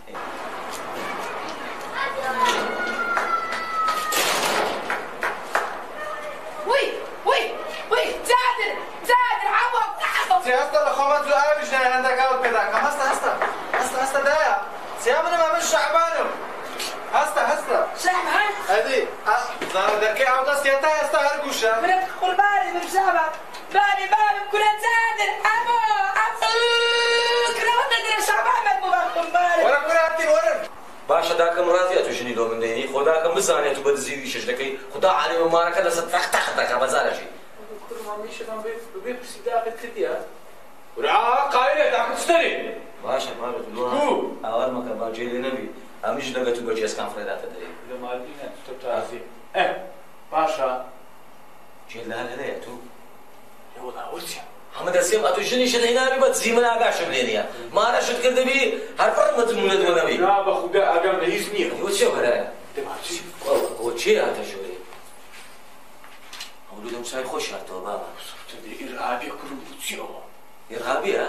وی وی وی جادر جادر عەوە عەوە سێ هەستە لە خۆمە زوو ئاویش نایە هەندێکاوت پێداکەم هەستە هەستە هەستە هەستە دایە سێ منم ئەمن شەعبانم هەستە هەستە شەعبان ئەدی زانە دەرکەی ئاو دەستێتا هێستا هەر گوشە برێت قوربانی بم شەعبان بانی بابم کورە جادر ئەمۆ ئەمۆ کرەوە دەگرە شەعبان بێت بۆ بە قوربانی وەرە کوراتین وەرن باشە داکەم ڕازیە تووشنی دۆ من دێنی خۆداکەم بزانێت و بە دزیوی شش دەکەی خدا عالیمە مارەکە لەسەر تەختەخ دەکا بەزارەشی میشتم بێ پرسی داقت کردیە ورا قایلێ داقت ستەری باشە بابەت لۆ ئاوار مەکە باجێ لێ نەبی ئەمیش دەگەت و بەجێسکان فرێداتە دەرێ لە مالینە تۆ تازی ئە باشە جێ لە هەر هەیە تو لەوەڵا وەرچە هەمە دەسێم ئەتو ژنیشت هەیناوی بە دزی من ئاگاشم لێ نییە مارەشت کردبی هەر پڕمەتمونە دووە نەبی نا بە خودا ئاگام لە هیچ نییە ئەوە چێ وەرایە دەباچی ئەوە چێ هاتە ژۆرێ ئەو دەم سای خۆش هاتەوە بابا ئیرهابیە کوڕم بچیەوە ئێرهابیە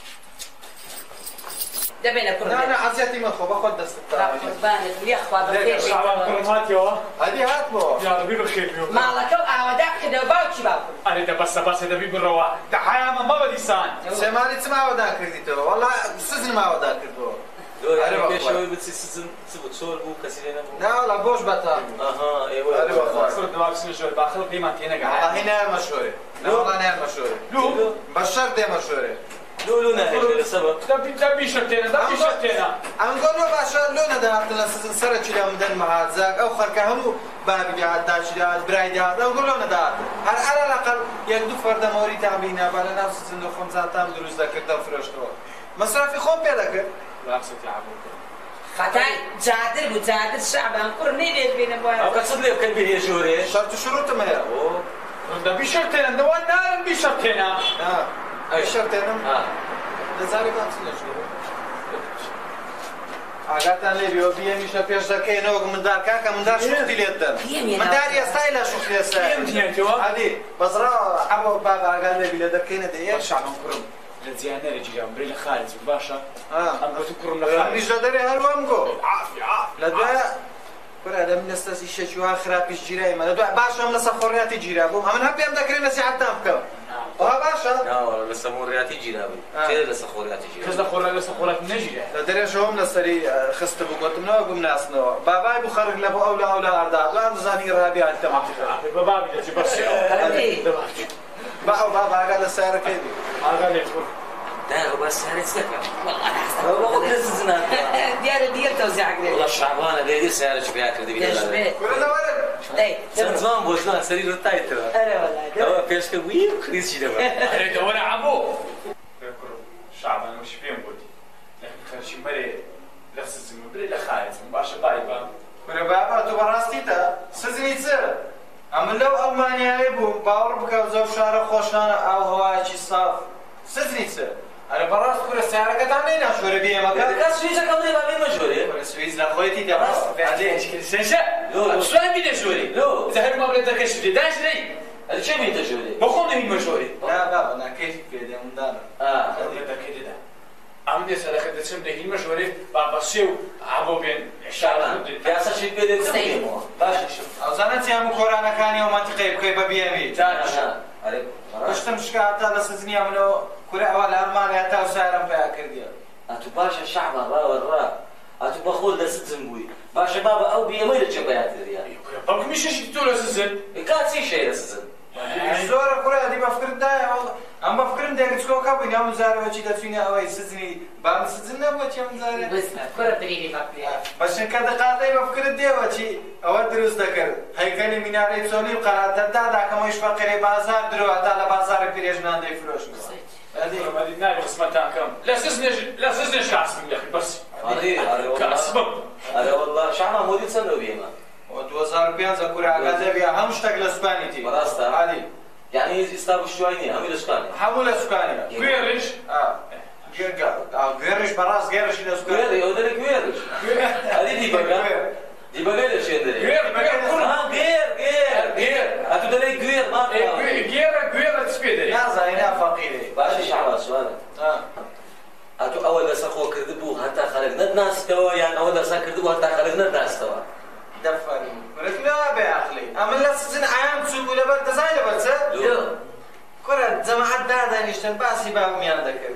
دەبێنە کوڕ نانە عەزیەتی مەخۆ بە خۆت دەستت قوربانت لێخوا شعبان کوڕم هاتیەوە هەدی هاتبەوە یاڕبی بەخێر بێ ماڵەکە و ئاوەدا کردەوە باوکی باوکم ئەرێ دە بەسە بەسە دەبی بڕەوە دەحایامە مەبە دیسان سێمانی چ ماوەدا کردیتەوە وەڵا سزن ماوەدا کردەوە پێشەوەی بچی سزن چ بوو چۆر بوو کەسی لێ نەبوو ناوەڵا بۆش بەتا ئەها ئێوە سرد نوابسنە ژۆر باخەڵ پێیمان تێنەگە هی نایە مەشۆرێ ناوەڵا نایە مەشۆرێ بە شەر دێ مەشۆرێ لۆ لۆ ناهێت لە سەبە دەبی شەرتێنە دەبی شەرتێنە ئەنگۆلۆ باشە لۆ نەداهاتن لە سزن سەرەکی لە مندەن مەهاتزاک ئەو خەرکە هەموو بابی داهات داچی داهات برای داهات ئەنگۆلۆ نەداهاتن هەر ئەرە لەقەڵ یەک دوو فەردە مۆری تابینا با لە ناو سزن دۆ خۆم زانتام دروست دەکردە فرۆشتەوە مەسرەفی خۆم پێ دەکرد ڕاستەتی عەبوو خەتای جادر بوو جادر شەعبان کوڕ نەیبێت بێنە بۆ ئەو کە چ لێ بکەن بێنێ ژۆرێ شەرت و شروتم هەیە دەبی شەرتێنە دەوا نارم بی شەرتێنە ئەی شەرتێنم دەزارێکان چ لە ژۆرە ئاگاتان لێبیەوە بیەمیشە پێش دەکەینەوە مندار کاکە مندار شوختی لێت دەن منداری ئێستای لە شوختی ئێستا عەدی بەزراوە عەبۆ بابا ئاگات لێبی لە دەکەینە دەیە شعبان کوڕم لە جیان نەرێکی جام برێ لە خارج باشە ئەم بە تو کوڕم لە خارج ئەمیش لە دەرێ هەروەم گۆ عافی عافی لە دوایە کورە لە منەستەسی شەکی وا خراپیش جیرایمە لە دوای باشەم لە سەفۆڕیاتی جیرا بووم ئەمن هەر پێم دەکرێت نەسیحەتتان بکەم وا باشە ناوەڵە لە سەمۆڕیاتی جیرا بووی تێ لە سەخۆڕیاتی جیرا کەس لە خۆڕە لە سەخۆڕەت نەژیرە لە دەرێژەوەم لەسەری خستە بوو گوتمنەوە بووم ناسنەوە بابای بوو خەرک لە بۆ ئەو لە ئەو لە ئەردا دوام دەزانی ڕابی هاتەماتی بە بابی دەچی بەسێ با ئەو بابا ئاگا لە سارەکەی بوو ئاگا لێت کوڕ داوە بە سارێت دەکەم والله دیارە دیێر تەوزیعگرێت وڵا شعبانە دەیدی سیارەی پێیا کردی دەشبێت کورە لەوەرە چەند زمان بۆشنا سەری ڕ تایترە ئەرێ وەڵای ئەوە پێشکە وی و خریزی دەبە ئەرێ دەوەرە عەبوو شعبان وش پێم گوتی خەرشی مەرێ لە سزم برێ لە خارجم باشە بای بام کورە بابا تۆ بەڕاستیتە سزنی چ ئەمن لەو ئەڵمانیایە بووم باوەڕ بکە زەو شارە خۆشانە ئاو هەوایەکی ساف سزنی چ ئەرە بەڕاست کورە سیارەکەتان نەینا شۆرە بێمەکە کاس سویزەکەم لێ بابێ مەژۆرێ سویز لە خۆیەتی دەباست سێشە سوان بینە ژۆری زەهر مابرێت دەکەش دێ داش نەی ئەدە چێ بێتە ژۆرێ بە خۆم دەبین مەژۆری نا بابا ناکەیفی پێدێ مندانە دەکەیدا ئەم دێ سەرەکە دەچم دەهین مەژۆرێ با بەسێ و ئابۆ بێن پیاسەشی پێ دێتەوە باشش ئەوزانە چیان و کۆرانەکانی و منتیقەی بکەی بە بیەمی گشتم شکا هەتا لە سزنیا منەوە کورە ئەوە لە ئەڵمانیا تا وسایرم پیا کردیە ئەتو باشە شعبا باوەڕا ئەتو بەخۆل لە سزم بووی باشە بابە ئەو بیەمەی لە چێ بەیاتریە بەڵکو میشەشی تۆ لە سزن کاچی شەی لە سزن زۆرە کورە دی بەفکرددایە ئەم بەفکرم دێگچکۆکە بووین ئەم زارەوەچی دەچوینە ئەوەی سزنی بام سزن نەبووە چێم زارە کوڕە برینی باپلێ بەشنکە دەقاتەی بەفکرت دێوەچی ئەوە دروست دەکرد هەیکەلی مینارەی چۆنی و قەراتەدا داکەمەوەیش بەقەرەی بازار درۆ تا لە بازارە پیرێژنان دەیفرۆشن ئەدی نابێ قسمەتاکەم لە سزنێش لە سزنێش کاسبم لەخی بەس کاسبم ئەرە وەڵڵا شعما مۆدی چەندە بیێمە دوو هەزار و پێنج کورە ئاگا دەبێ هەموو شتێک لە سوپانیتی بەڕاستە عالی یعنی ئێستا بشوای نییە هەمووی لە سوکانێ هەموو لە سوکانە کوێڕیش گوێڕش بەڕاست گێڕشی لە سوکر گوێر ئەو دەرێ گوێرش ئەدی دیبەکە دیبەکەی دەشێن دەرێ گوێر گوێر گوێر گوێر گوێر ئەتو دەرێ گوێر گێرە گوێرە چ پێ دەرێ نازانینا فەقیرێ باشی شەعبان سوالە ئەتو ئەوە لەسەر خۆ کردبوو هەتا خەڵک نەتناستەوە یان ئەوە لەسەر کردبوو هەتا خەڵک نەتناستەوە دەفەرمو ولكنها بيعقلي اما لا سن عام تسوق ولا بد زين بس كره جماعه دادانيشتن باسي باب ميان ذكر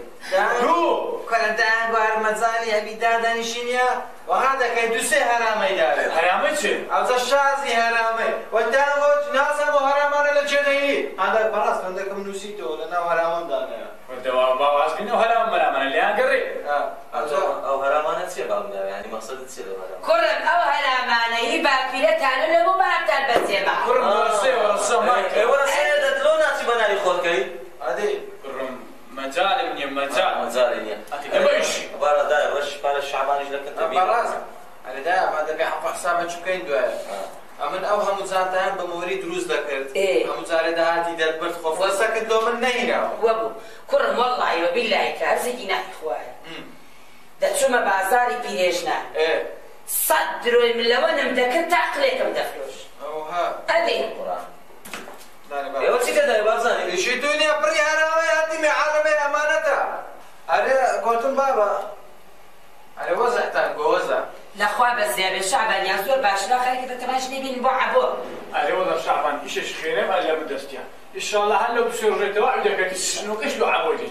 رو كره دان بار مزالي ابي دادانيشينيا وهذا كيدوسي حرامي دار حرامي شي او الشازي حرامي وداوت ناسا حرامانه لجدي هذا براس عندكم نسيتو لنا حرام دانا ودوا باواز بينو حرام مرامن اللي انقري اه او حرامانه تسي باب يعني مقصد تسي حرام كرم او حرامانه يبقى كيلتها لو ما بتلبس يبقى كرم ورسي ورسي اي ورسي دلو ناسي بنالي خولكي هذه كرم مجال من مجال مزاريني ايش بارا داير وش بارا الشعبان ايش لك انت بيه براس انا دا ما دبي حق حسابك شكاين دو امن اوهم زاتان بموري دروس ذكرت هم زارد هاتي دبرت خوف وسكت دو من نينا وابو كرم والله وبالله كازينا اخوان ده شو ما بازاري بيجنا ايه صدروا من لو انا مذكرت عقليكم دفلوش اوها ادي القران لا ايوه شي كده بازاني ايش الدنيا بري حرامي هاتي معلمه امانتها انا قلت بابا انا وزعتها وزع لاخوا بس يا شعبان يا زور باش لا خليك تتماشي بين بو عبو علي والله شعبان ايش ايش خيره ما لا بدستيا ان شاء الله هلا بصير ريت واحد كانت السنوك ايش له عبودي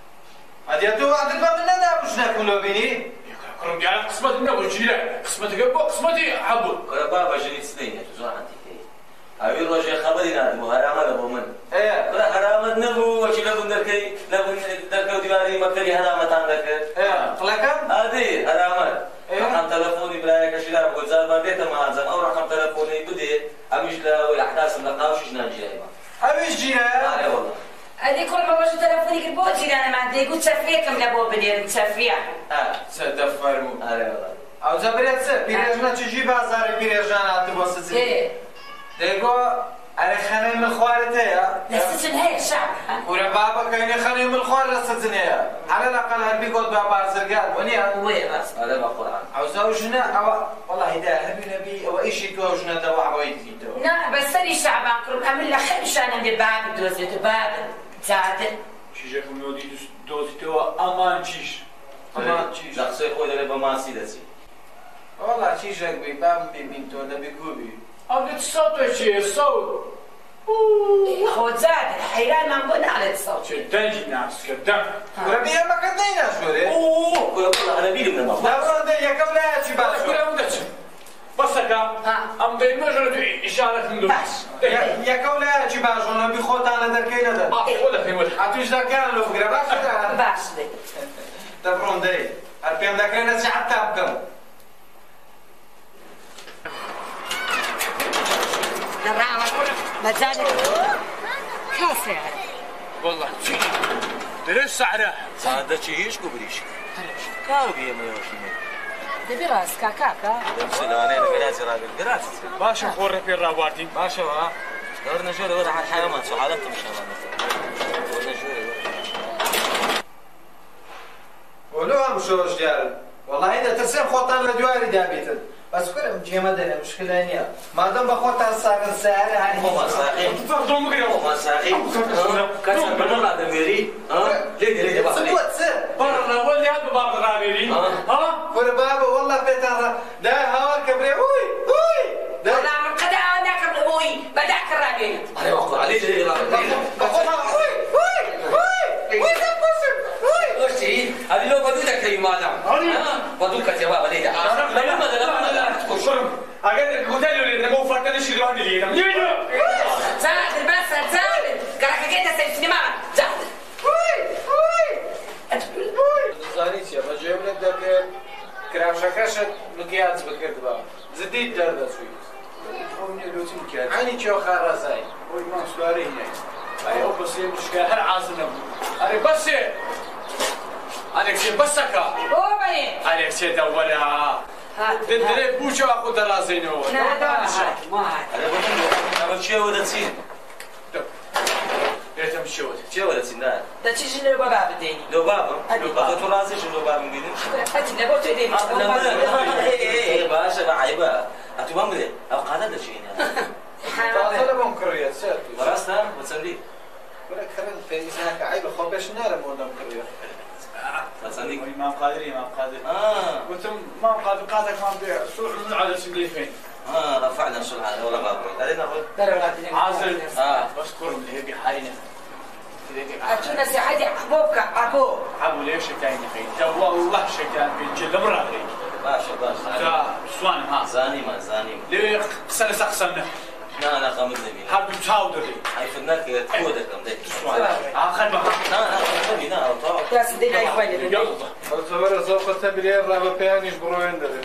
هذه تو وعد الباب لنا مش ناكل لو بيني كرم قال قسمت لنا وجيله قسمت قبو قسمتي حبو بابا جريت سنين تزور عندي هاي الرجل خبرنا المهرامة لبو من ايه لا حرامة نبو وشي لبو دركي لبو دركي ديواري مكتري حرامة عندك ايه طلقم هذه حرامة رقم تلفوني بلاي كشيلة بقول زار ما بيت معزم او رقم تلفوني بدي امش لا والاحداث ملقاوش نجي ايوه امش جينا اي والله هذه كل ما وجدت تلفوني قلت بوجي انا ما عندي قلت تسفيكم لابو بدير تسفيع اه سدفرمو اي والله او زبرت سر بيرجنا تجي بازار بيرجنا تبص ايه ديكو على خانم الخوارته يا لسه هي الشعب ولا بابا كاين خانم الخوار لسه يا على الاقل هل بيقول بابا زرقال وني وين راس هذا ما قران او زوجنا او والله ده هبي نبي او ايش توجنا دوا عويدي تو لا بس سري الشعب كرم امل خمش انا من باب دوزته باب زاد شيجا كمودي دوزي تو امان شيش امان شيش شخصي خوي ده بماسي دسي والله شيش بي بام بي بنتو ده بيكوبي او الصوت شيء الصوت خود زاد حيران ما نقول على الصوت شدنجي ناس كدم وربي ما كدينا شوري اوه كل والله انا بيلي من ما لا ده يا كولا شي باش كل يوم دتش بسكا ام بين مجرد اشاره من باش يا كولا شي باش انا بخوت انا دركينا ده اه ولا في ولا اتوش ده كان لو غير باش باش دي تبرون دي اربيم ده كان حتى ابكم دراما مزالك كاسة والله شي درس سعره هذا شيء ايش كبريش كارو بيه ما يوشي دبي راس كاكاكا دمسنا انا قراسي راجل قراسي باشا خور في الرابارتي باشا ها دورنا جوري ورا على الحيوانات سعادة مش انا ورنا جوري ولو هم شوش ديال والله اذا ترسم خوطان لدواري دابيتن بس كلهم جيما دنا مشكلة هنا ما دام بخوتها الساعة الساعة هذه مو مساقي تفضلوا مقري مو مساقي كسر بالله هذا ميري ها ليه ليه بقى سوت سر برا ولا هذا باب غابري ها كل بابا والله بيتر ده هوا كبري اوي اوي ده انا من قد انا قبل ابوي بدعك الراجل عليه وقت عليه ليه بخوتها اوي اوي اوي وين تبصم اوي وشي هذه لو بدودك هي مادام ها بدودك يا بابا ليه ده لا ما لا لا شرم اجل قلت له اللي مو فرق ليش اللي عندي ليه زاد بس زاد كراك كده في السينما زاد اوي اوي زانيت يا بجيب لك ده كرام شكاشة مقياس بكرت بقى زديد درد سويت خوني لو تمكن عيني شو خرزاي وي ما سواري هنا ايوه بس مشكله هل عازنا اري بس عليك بسكا هو بني عليك سيد اولا دندري بوشو اخو درازينو لا ما هاد انا بقول شيء ولا تسين لازم بشوت چه ولا سندان ده چیزی لێ بەبا بدەینی لو بابا هەدی لو بابا تو رازيش لو بابا ببینیم هەتی لەبۆ تۆی دێنی باشا عيبه اتو بامري او قاعده دشينا تازە بۆم کڕیە چێت براستا وتصلي ولا كرن فيزاك عيب خو باش نارم ولا مكريا تصلي امام قادر امام قادر اه وانتم امام قادر قادر ما بيع صلح من على سقليفين اه رفعنا صلح على ولا بابا علينا عازل اه بشكر اللي هي بحالنا ئەچوو نەسیحەتی بۆ بکە ئاکۆ عبو ليش شكاين خي جو والله شكان بيجي لمرة غري باشا باشا تا سوان ها زاني ما زاني ليه قصنا سقسنا لا انا قامتني بينا حرب تاودري هاي في النار كده تودك كم ده سوان اخر ما لا لا قامتني بينا او طاو یا سدەی لای خوای لێ يلا تصور زوق تبرير راه بيانيش بروين دري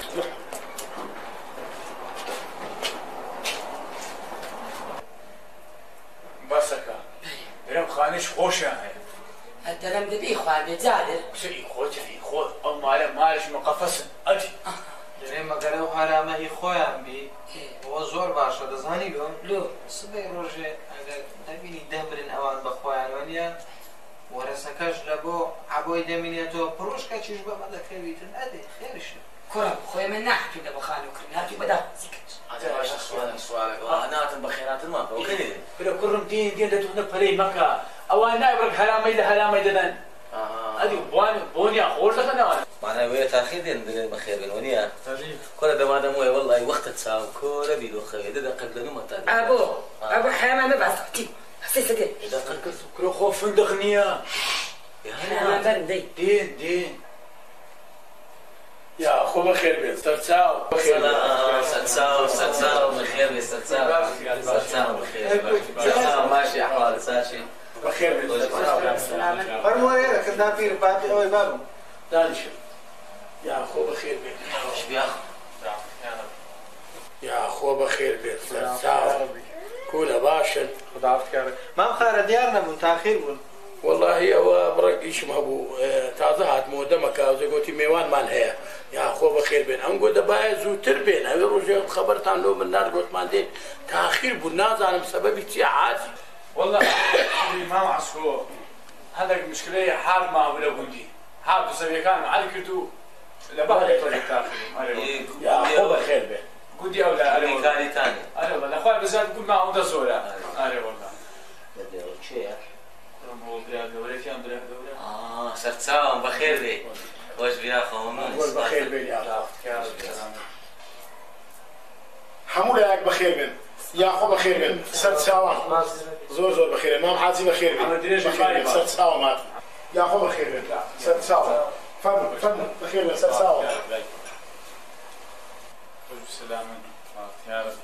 بسكا برم خانش خوشة هاي دەرەم دەبی خوان بێ جادر سي خوت هي خوت او مال مالش مقفص ادي درێمە گەرە و هەرامەهی خۆیان بی بۆ زۆر باشە دەزانی بۆ لۆ سبەی ڕۆژێ ئەگەر دەبینی دەمرن ئەوان بە خۆیان وەنیە وەرەسەکەش لە بۆ عبۆی دەمینێتەوە پڕۆشکە چیش بەمە دەکەویتن ئەدێ خێرشە کوڕە خۆی من ناحتوو لە بەخانە کردن هاتووی بەدا زیکرد هذا باشا سؤال سؤالك انا بخيرات ما اوكي بلا كرم دين دين دتونا بري مكة اوان نايبرك هلامي ده هلامي ددن ادي بوان بونيا خور دكنا معنا ويا تاخير دين بخير بنونيا كل ده ما دام والله وقت تساو كل بيدو خير ده قبل ما تاد ئابۆ ئەبە حەمان بەباستی هەستی سەدێ اذا قد كرو خوف دغنيا حەمان بەرم دەی دين دين يا اخو بخير بيت ستساو بخير ستساو ستساو بخير ستساو ستساو بخير ستساو ماشي احوال ساشي بخير بيت فرمويا كنا في بابي او بابو دانش يا اخو بخير بيت ايش بياخذ يا اخو بخير بيت ستساو كولا باشا خدعت كارك ما مخار ديارنا من تاخير بون والله هو برق ايش مهبو تازه هات مودمك او زي قلتي ميوان مان هي يا اخو بخير بين انقو دبا زوتر بين هاي روجي خبرت عن لو من نار قلت ما عندي تاخير بالناز انا بسبب تي عادي والله ما معسكو هذا المشكله حاب ما ولا قندي حاب تسوي كان على كرتو لا بعد طريق تاخير يا اخو بخير بين قندي او لا انا كاري ثاني انا والله اخوي بزاد قول ما عنده زوره انا والله بدي شيء اه ستساو بخير بي واش بيا خومن بخير بين يا حمولك بخير بين يا اخو بخير بين ست ساعات زور زور بخير امام حازم بخير بين ست ساعات مات يا اخو بخير بين ست ساعات فضل فضل بخير بين ست ساعات سلام يا رب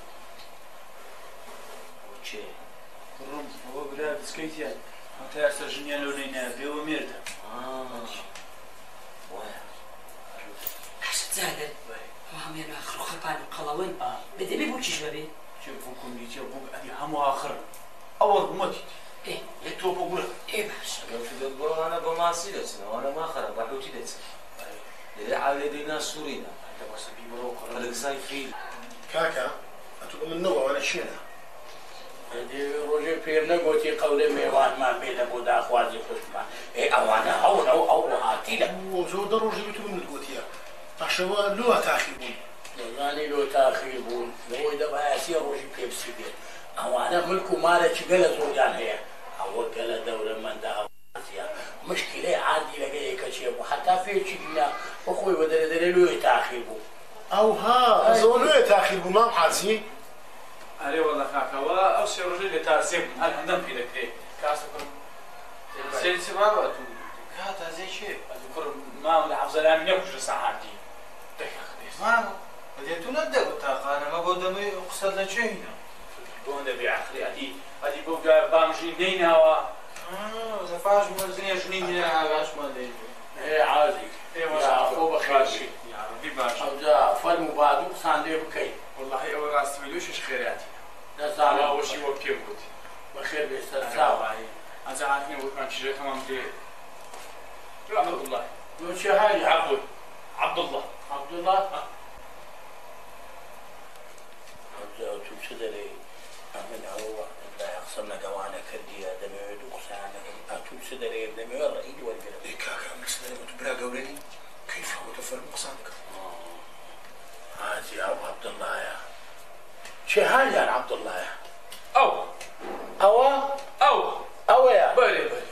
وشي الروم هو بلا سكيتيان حتى استرجني لو لينا بيو ميردا اه عشت زادر هم يا اخر خربان قلاوين بدي بي بوكيش بابي شوفوا كل شيء بوك ادي هم اخر اول موتي ايه يتو بقول ايه باش لو في تقول انا بماسيلس وانا ما خرب بحوتي دتس اللي على دينا سورينا هذا بس بيبروك خليك سايفين كاكا اتوقع من نوع ولا شيء هذه روجي بيرنا قوتي قولي ميوان ما بين ابو دا اخوازي خشما اي اوانا او او او هاتي لا وزود روجي بتو من القوتيه تحشوا لو تاخيبون يعني لو تاخيبون مو اذا ما يصير روجي بيبسي بيت اوانا ملكو مالك قال زوجان هي او قال دوله من دا مشكله عادي لقى كشيء وحتى في شيء اخوي بدل دليل تاخيبون او ها زولو تاخيبون ما حاسي علي والله خاكا وا اوسي رجل لتاسيب الحمد في لك كاسكم سيل سبابه تو کاتە زێ چێ اذكر ما من حفظ الان يخرج ساعتي ماما بديتو ندەبوو تاقانەمە بۆ دەمەی قسە لە چێینە بۆن دەبێ عقلی ئەدی ئەدی بۆ بامژی نیناوە زەفاش مەزنیە ژنی هەیە ئاگاشمان لێ ايه عادي يا اخو بخير يا ربي باش او فرمو بعدو ساندي بكي والله اول راس ملوش خيراتي لا زعما زعما وشي وكيف قلت بخير بيستر ساعه انا عارفني وكان شي كمان دي عبد الله لو شي هاي عبد عبد الله عبد الله عبد الله تمشي لي من هو لا يقسمنا قوانا كرديه دمي ودوق أتوب سدري ابن ميور رأيي والقلم. إيه كاكا مسدري وتبرا قولي كيف هو تفرم قصانك؟ هذه أبو عبد الله يا شهال يا عبد الله يا أو أو أو أو يا بلي بلي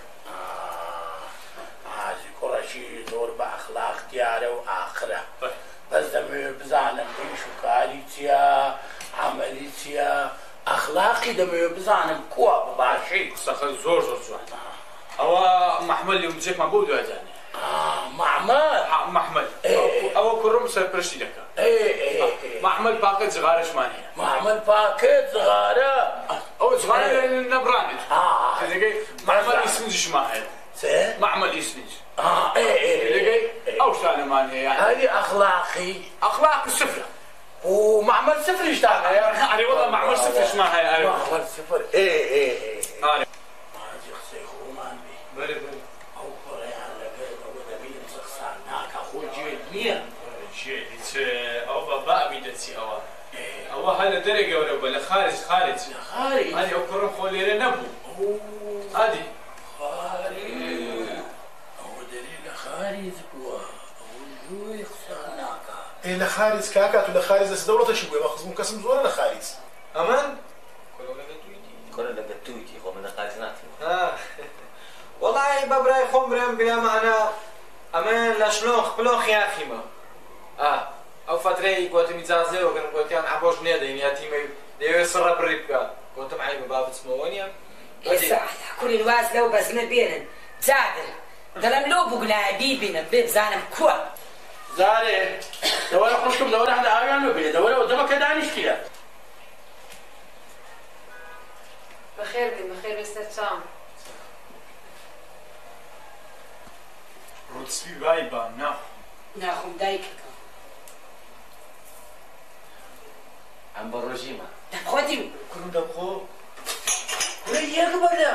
هذه كرشي دور بأخلاق دياره وآخرة بس دم بزعنا بيشو كاريتيا عمليتيا أخلاقي دم بزعنا كوا بباشي سخر زور زور زور أو محمل يوم جيك مبود وجاني آه معمل محمل إيه. أو كرم سربرشي لك إيه إيه محمل باقي صغار شماني معمل باكيت صغارة أو صغار نبرانج آه لقي معمل يسنج شماهي سه معمل يسنج آه إيه إيه لقي أو شان ماني يعني هذه أخلاقي أخلاق السفرة ومعمل صفر اشتغل يعني والله معمل صفر شماهي معمل صفر إيه إيه إيه أنا هذه خسيخو مانبي بلي بلي أو قريان لقيت أو دبي مسخسان ناك أخو جيد مية جيت أو بابا بيدتي أو أو هذا درجة ولا ولا خارج خارج خارج هذه أو كرم خولي نبو هذه خارج أو دليل خارج بوا أو جوي خساناك إيه لخارج كاكا ولا خارج بس دولة شبوي ما خصم كسم زور لخارج أمان كل لقيتويتي خو من خارج ناتي آه والله ببراي خمرم بلا معنا أمان لشلون خبلون خيافي ما آه أو فترة قلت ميزازة وكان قلت يعني عبوش نيدا يعني يتيمي ديو يسرى بريبكا قلت معي بباب اسمونيا إسا كل الواز لو بزنا بينن زادر دلم لو بقنا بيبنا بيب زانم كوا زاري دورة خشكم دورة احنا آيان وبيه دورة قدامك كده نشتيها بخير بي بخير مستر تام روتسبي غايبة ناخ ناخم دايك عم بروجيما دب خودي كل دبخو كل يكبر ده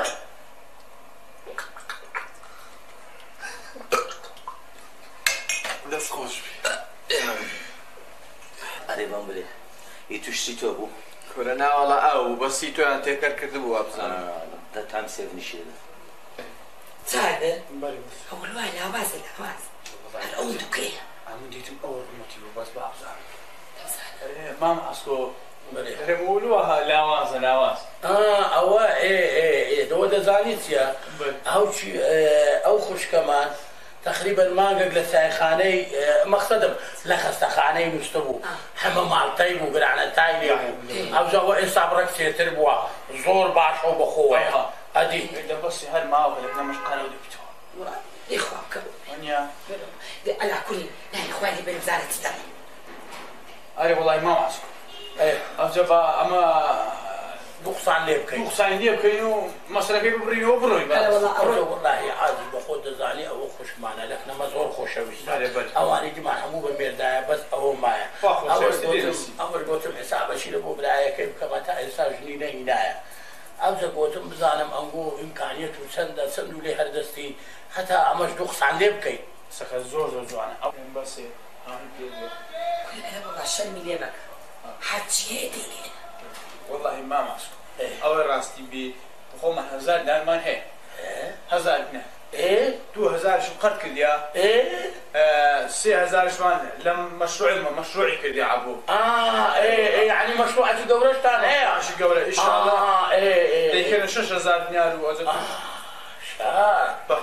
بس خوش بي أري بامبلي يتوشتي توبو كلنا والله أو بس يتو أن تكر كذبوا أبزان ده تايم سيفني شيء زادر هو الواي لا باز لا باز الأم دكية عموديتم أول موتيف بس بعض ما معسكو رمولوها لاواز لاواز آه أو إيه إيه إيه دو ده زانيتيا أو شيء أو خوش كمان تقريبا ما قبل سايخاني مقصدم لخص خاني مستوى حمام على طيب وقرعنا تايلي أو زوا إنصاب ركسي تربوا زور باش أو بخوة أدي إذا بس هل ما هو لكن مش قالوا دكتور إخوك ونيا على كل لا إخواني بنزارة تدري أري والله ما معسكو إيه أجابا أما نقصان ليه بكين نقصان ليه بكينو مصرفي ببري وبروي لا والله أروي والله عادي بخود زاني أو خوش معنا لكن ما زور خوش ويسا أو أنا جماعة حمو بمير دايا بس أو معي أول قوتم أول قوتم حساب أشيل أبو بداية كيف كما تأسا جنينة هدايا أو قوتم بزانم أنقو إمكانية وسند سندو لي هردستي حتى أمش نقصان ليه بكين سخر زور زور زوانا أو بس هاي بيرجع أنا والله شرمي ليبك حتى يدي والله ما معسكو أول راستي بي وخوما هزار دار مان هي هزار ابنه إيه دو هزار شو قد كديا إيه آه سي هزار شمان لم مشروع الم مشروعي كديا عبو آه إيه إيه يعني مشروع أجي دورش تان إيه ماشي قبل إن شاء الله آه إيه إيه لكن شش هزار دينار وأجد آه شاء بقى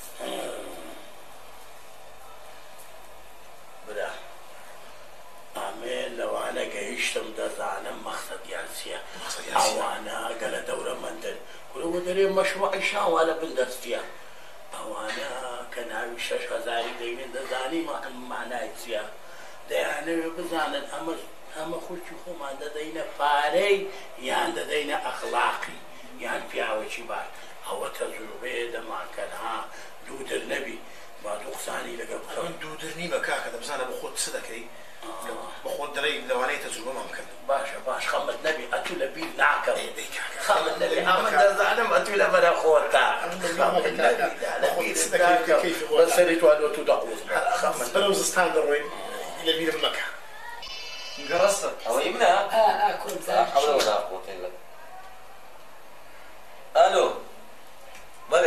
بلا أمين لو أنا جيشتم دزانا مقصد يانسيا أو أنا قال دورة مندل كل ودري مشروع إشاء ولا بندستيا أو أنا كان عايش شش هزاري دين دزاني ما معناه يسيا ده يعني بزانا أمر أما خوش خوم عند دينا فاري يعني دينا أخلاقي يعني في عوشي بعد هو تجربة ده ما كان ها دود النبي ما دقساني لقب من دودرني مكاكا بزانا بخود صدقي بخود دري لواني تجربة ما ممكن باشا باش خمد نبي أتو لبي نعكر خمد نبي أمد درزانم أتو لبنا خوتا خمد نبي لبي نعكر بس سريتو أنو تدقوز خمد أنا وزستان دروين لبي لمكة قرصت أو يمنا آه آه كنت لا حول ولا قوة إلا بالله ألو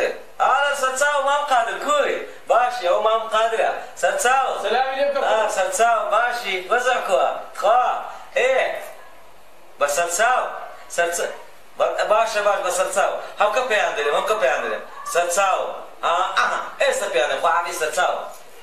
باشی ئەو مام قادرە سەرچاو سەلامی لێ بکە آه سەرچاو باشی بەزەکوە خوا ئێ بە سەرچاو سەرچاو باشە باش بە سەرچاو هەوکە پێیان دەرێم هەوکە پێیان دەرێم سەرچاو ئەها ئێستا پێیان دەرێم خواحافی سەرچاو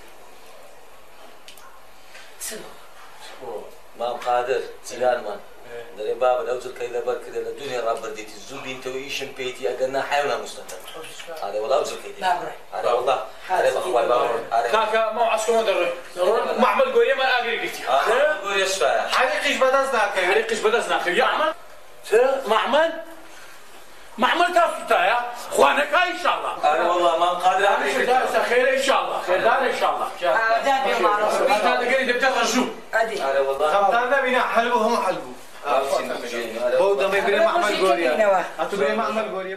مام قادر جیرانمان دەرێ بابت ئەو جلکەی لەبەر کردە لە دوێنێ ڕابردێتی زوو بینتەوە ئیشم پێیتی ئەگەر ناحیاو ناموستەکە ئارێ وەڵا ئەو جلکەی دی ئارێ وەڵا ئارێ بەخوای باوەڕ کاکە ماو عەسکەمە دەڕۆی محمەد گۆریەمان ئاگری گرتی گۆریە سوپایە حەریقیش بەدەست ناکەوێت حەریقیش بەدەست ناکەوێت یا ئەمە معمل معمل تاسوتايا خوانك ان شاء الله انا والله ما قادر اعمل خير ان شاء الله خير دار ان شاء الله دابي معروف هذا قال لي بدك رجو ادي انا والله خمتانا بينا حلوهم حلو هو دم يبري محمد غوريا هاتو بري محمد غوريا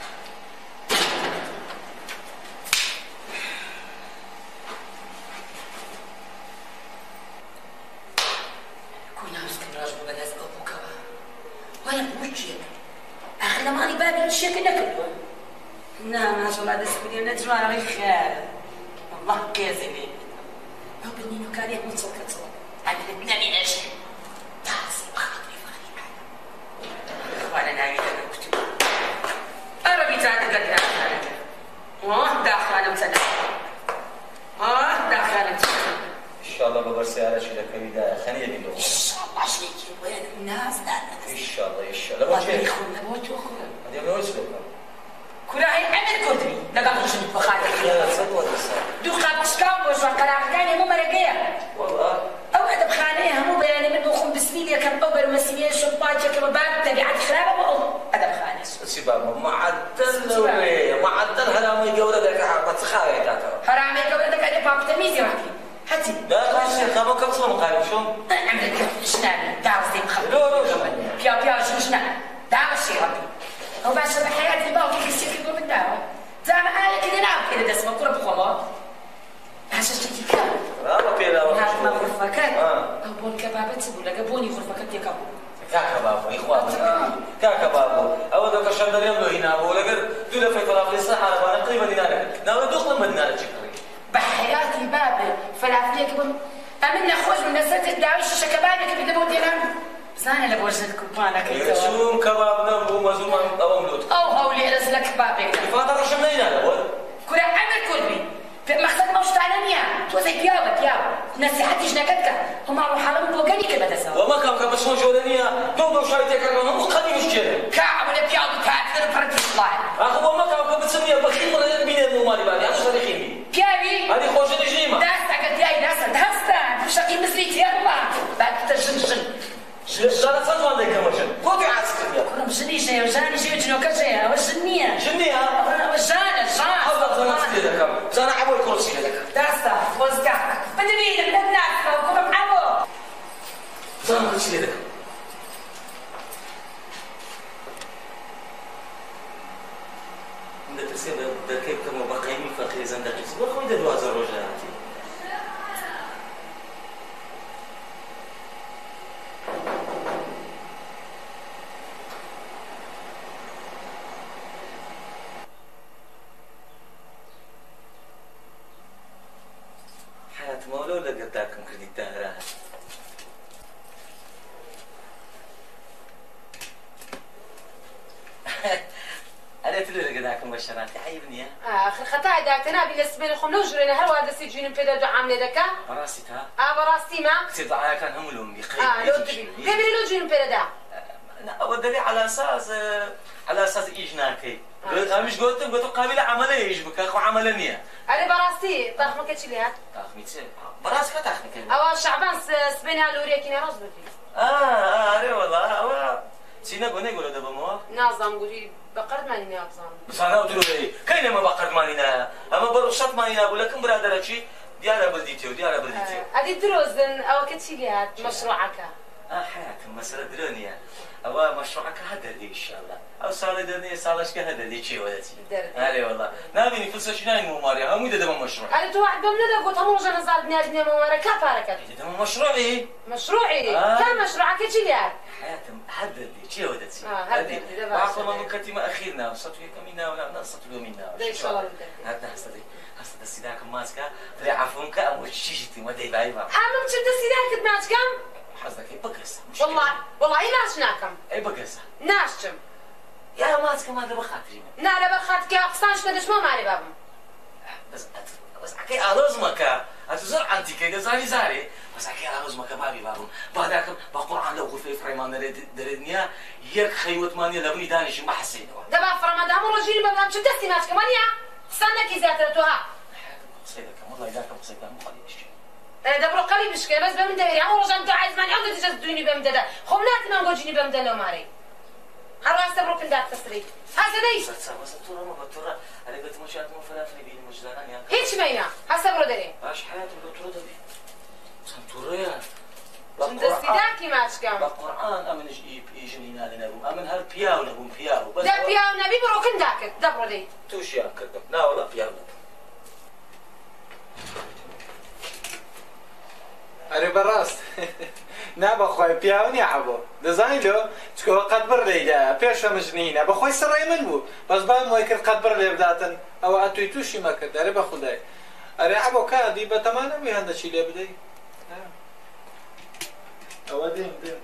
كنا مسكين راجل بدأ أبوك وأنا بوجهك أخنا ماني بابي الشيك نكتبه نعم ما شاء الله دسكولي نجمع غير خيال والله كازمين لو بنينو كان يموت كتب عملتنا من أجل تاسي بخاطري فريحة وأنا ناوي أنا كتب أربي تعالى قد أخذ واه داخل أنا متنى واه داخل أنا متنى ان شاء الله ببرسي على شيء لك بداية خليني له ان شاء الله شريك وين الناس لا ان شاء الله ان شاء الله الله يخون نموت وخون هذا ما يسلك كراهي عمل كدري لقى خشن بخاطر لا صدق ولا صدق دو خاب شكاو وش قرا كان مو مرقيه والله او ادب خانيه هم بياني من دخون بسم الله كان اوبر مسميه شباكه كما بعد تبعت خرابه او ادب خانه سيبا معدل وي معدل حرام يجوردك ما تخاوي تاتا حرام يجوردك ادب باب تميزي وحدي حتي لا لا شيء خابو كم صوم قايم شلون عملت شنان دعوه زي مخبر لا لا بيا بيا شو شنان دعوه شي ربي هو باش بحياتي باو كيف يصير يقول من دعوه زعما انا كذا نعم كذا دسمه كره بخمار عشان شتي كام لا بيلا هات ما غرفكات او بون كبابات ولا جابوني غرفكات يا كابو كاكا بابو اخوان كاكا بابو او دوك الشندر يملو هنا ولا غير دوله في فلافل الصحراء انا قريبا دينارك ناوي دخل مدينه تشكري بحياتي بابي فلافل كبن امنا خوش من نسيت الدعوش شكبانك بدمو دينار زاني لبوجه كوبانا كيف شو كبابنا مو مزوم او ملوت او هولي ارزلك بابك فاضل شمينا الاول كل عمل كلبي في مقصد موش تعلميا توزي بيابا بيابا نصيحتي جنكتك هم على حالهم بوغاني كده تسوي وما كان كبسون جولانيا دو دو شايتك هم قدي مشكله كعب ولا بيابا تاثر فرد الله اخو وما كان كبسميا بخيل ولا بين الموالي بعد انا صار خيمي بيابي هذه خوش نجيمه داستك يا ناس داستا مش شقي مسريت يا الله بعد تجنجن لا صدق عندك كمشن قطع عسكريه كنا مجني جاي وجاني جاي جنو كجاي وجنيه جنيه وجانا جان هذا زمان كذا كم زمان عبوا الكرسي لك داستا وزقك بدري من الناس وكنا معبو زمان كرسي لك عندك تسيب دكيب كم بقيمي فخري زندق يسبق خوي دواز الرجالاتي مولو ولا قداكم كردي التهرات أنا تلو قداكم بشرات عيبني آخر خطأ داكتنا بالنسبة لكم لو جرينا هل هذا سجين بدا دو عاملة دكا؟ براسي تا آه براسي ما؟ كتير ضعايا كان هم لهم بخير آه لو تبي قبل لو جرين بدا دا أودي على أساس على أساس إيجناكي أنا مش قلت قلت قابلة عملية يجبك أخو عملية أنا براسي طاخ ما كتشي لها طاخ ميتين براسك طاخني أو شعبان سبينها لوريا كنا راس بدي آه آه أري والله أو سينا قلنا يقولوا دابا مو نازم قولي بقرد ماني نابزان بس أنا قلت له إيه كاين ما بقرد ماني نا أما برشط ماني نا ولكن برادر شيء ديالا بلديتي وديالا بلديتي هذه دروزن أو كتشي لها مشروعك آه حياتي مسألة درونية أو مشروعك هذا دي إن شاء الله أو صار درني صارش كهذا دي شيء ولاتي هذا والله نابيني فلوس شناي مو ماريا هم يدهم مشروع أنا تو واحد بمنا قلت هم وجنا زاد نادي نيم ماريا كفارك يدهم مشروعي مشروعي آه. كم مشروعك كتشي لها حياتي هذا دي شيء ولاتي آه هذا دي وعفوا ما مكتي ما أخيرنا وصلت وياك منا ولا نصت له منا إن شاء الله هذا هستدي هستدي داکەم ماسکە دەڵێ عەفوم کە ئەمە چیشتی وەدەی بای بابە ئەمە بچم دەستی داکرد ماچکەم حەز دەکەی بگەسە وەڵڵا وەڵڵی ماچ ناکەم ئەی بگەسە ناشتم یا ماسکە ما لەبەر خاتری من نا لەبەر خاتکە قسان شتە دەچمە مارێ بابم بەس بەس ئەکەی ئاڵۆز مەکە ئەتو زۆر ئەنتیکەی دەزانی زارێ بەس ئەکەی ئاڵۆز مەکە بابی بابم با داکەم با قورئان لەو غورفەی فڕێمان دەرێت نییە یەک خەیوەتمانیە لە بنی دانیشم بە حەسێنەوە دەبا فڕەمەدا هەموو ڕۆژ ژیری بەبام چم دەستی ماچکەمە نییە قسان نەکەی زیاتر تۆ ها قسەی دەکەم وەڵڵی داکەم قسەی دەکەم خەڵی بشکێ دەبڕۆ قەڵی بشکێ بەس بە من دەوێری هەموو ڕۆژان تۆ عایزمانی ئەو دەتیجەز دوینی بەم دەدا خۆم ناتمەم بۆ جینی بەم دە لەو مارەی هەر ڕاستە بڕۆ پندات کەسری هەسە دەی هیچ مەینا هەسە بڕۆ دەرێ باش حياتي بتورة دبي سنتوريا چون دەستی داکی ماچکەم بە قورئان ئەمنش ئیژنینا لە نەبووم ئەمن هەر پیاو نەبووم پیاو دە پیاو نەبی بڕۆ کندا کرد دەبڕۆ دەی تووشیان کردم ناوەڵا پیاو نەبووم ئەرێ بەڕاست نابەخوای پیاو نییە عەبۆ دەزانی لۆ چکەوە قەت بڕ لێیدایە پێشە مژنینە بەخۆی سڕێ من بوو بەس بام وای کرد قەت بڕ لێ بداتن ئەوە ئەتوی تووشی مەکرد ئەرێ بە خودای ئەرێ عەبۆ کادی بەتەمانەوی هەندەچی لێ بدەی ئەوە دێم دێم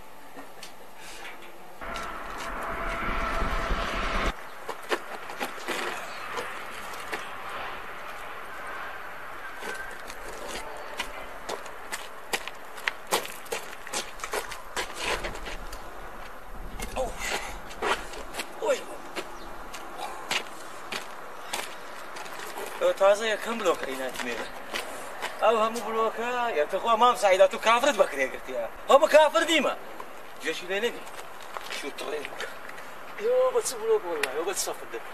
تازە یەکەم بلۆکە ئیناتمێرە ئەو هەموو بلۆکە یەکتەخوا مام سعیدا تو کافرت بەکرێ گرتیە هەموو کافر دیمە گوێشی لێ نەبی شو تڕێ ئێوە بە چ بلۆک وەڵڵا ئێوە بە چ سەفر دەکەن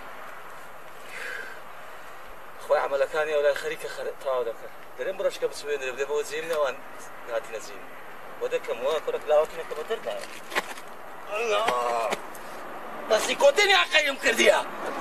خۆی عەمەلەکانی ئەو لای خەریکە تەواو دەکەن دەرێن بڕۆشکە بچوێنرێ بدێ بەوە جێم نەوان هاتینە جێم بۆ دەکەم وە کۆرە کلااوەکینەکە بەدەردایە دەستی کۆتێنی عەقەیم کردیە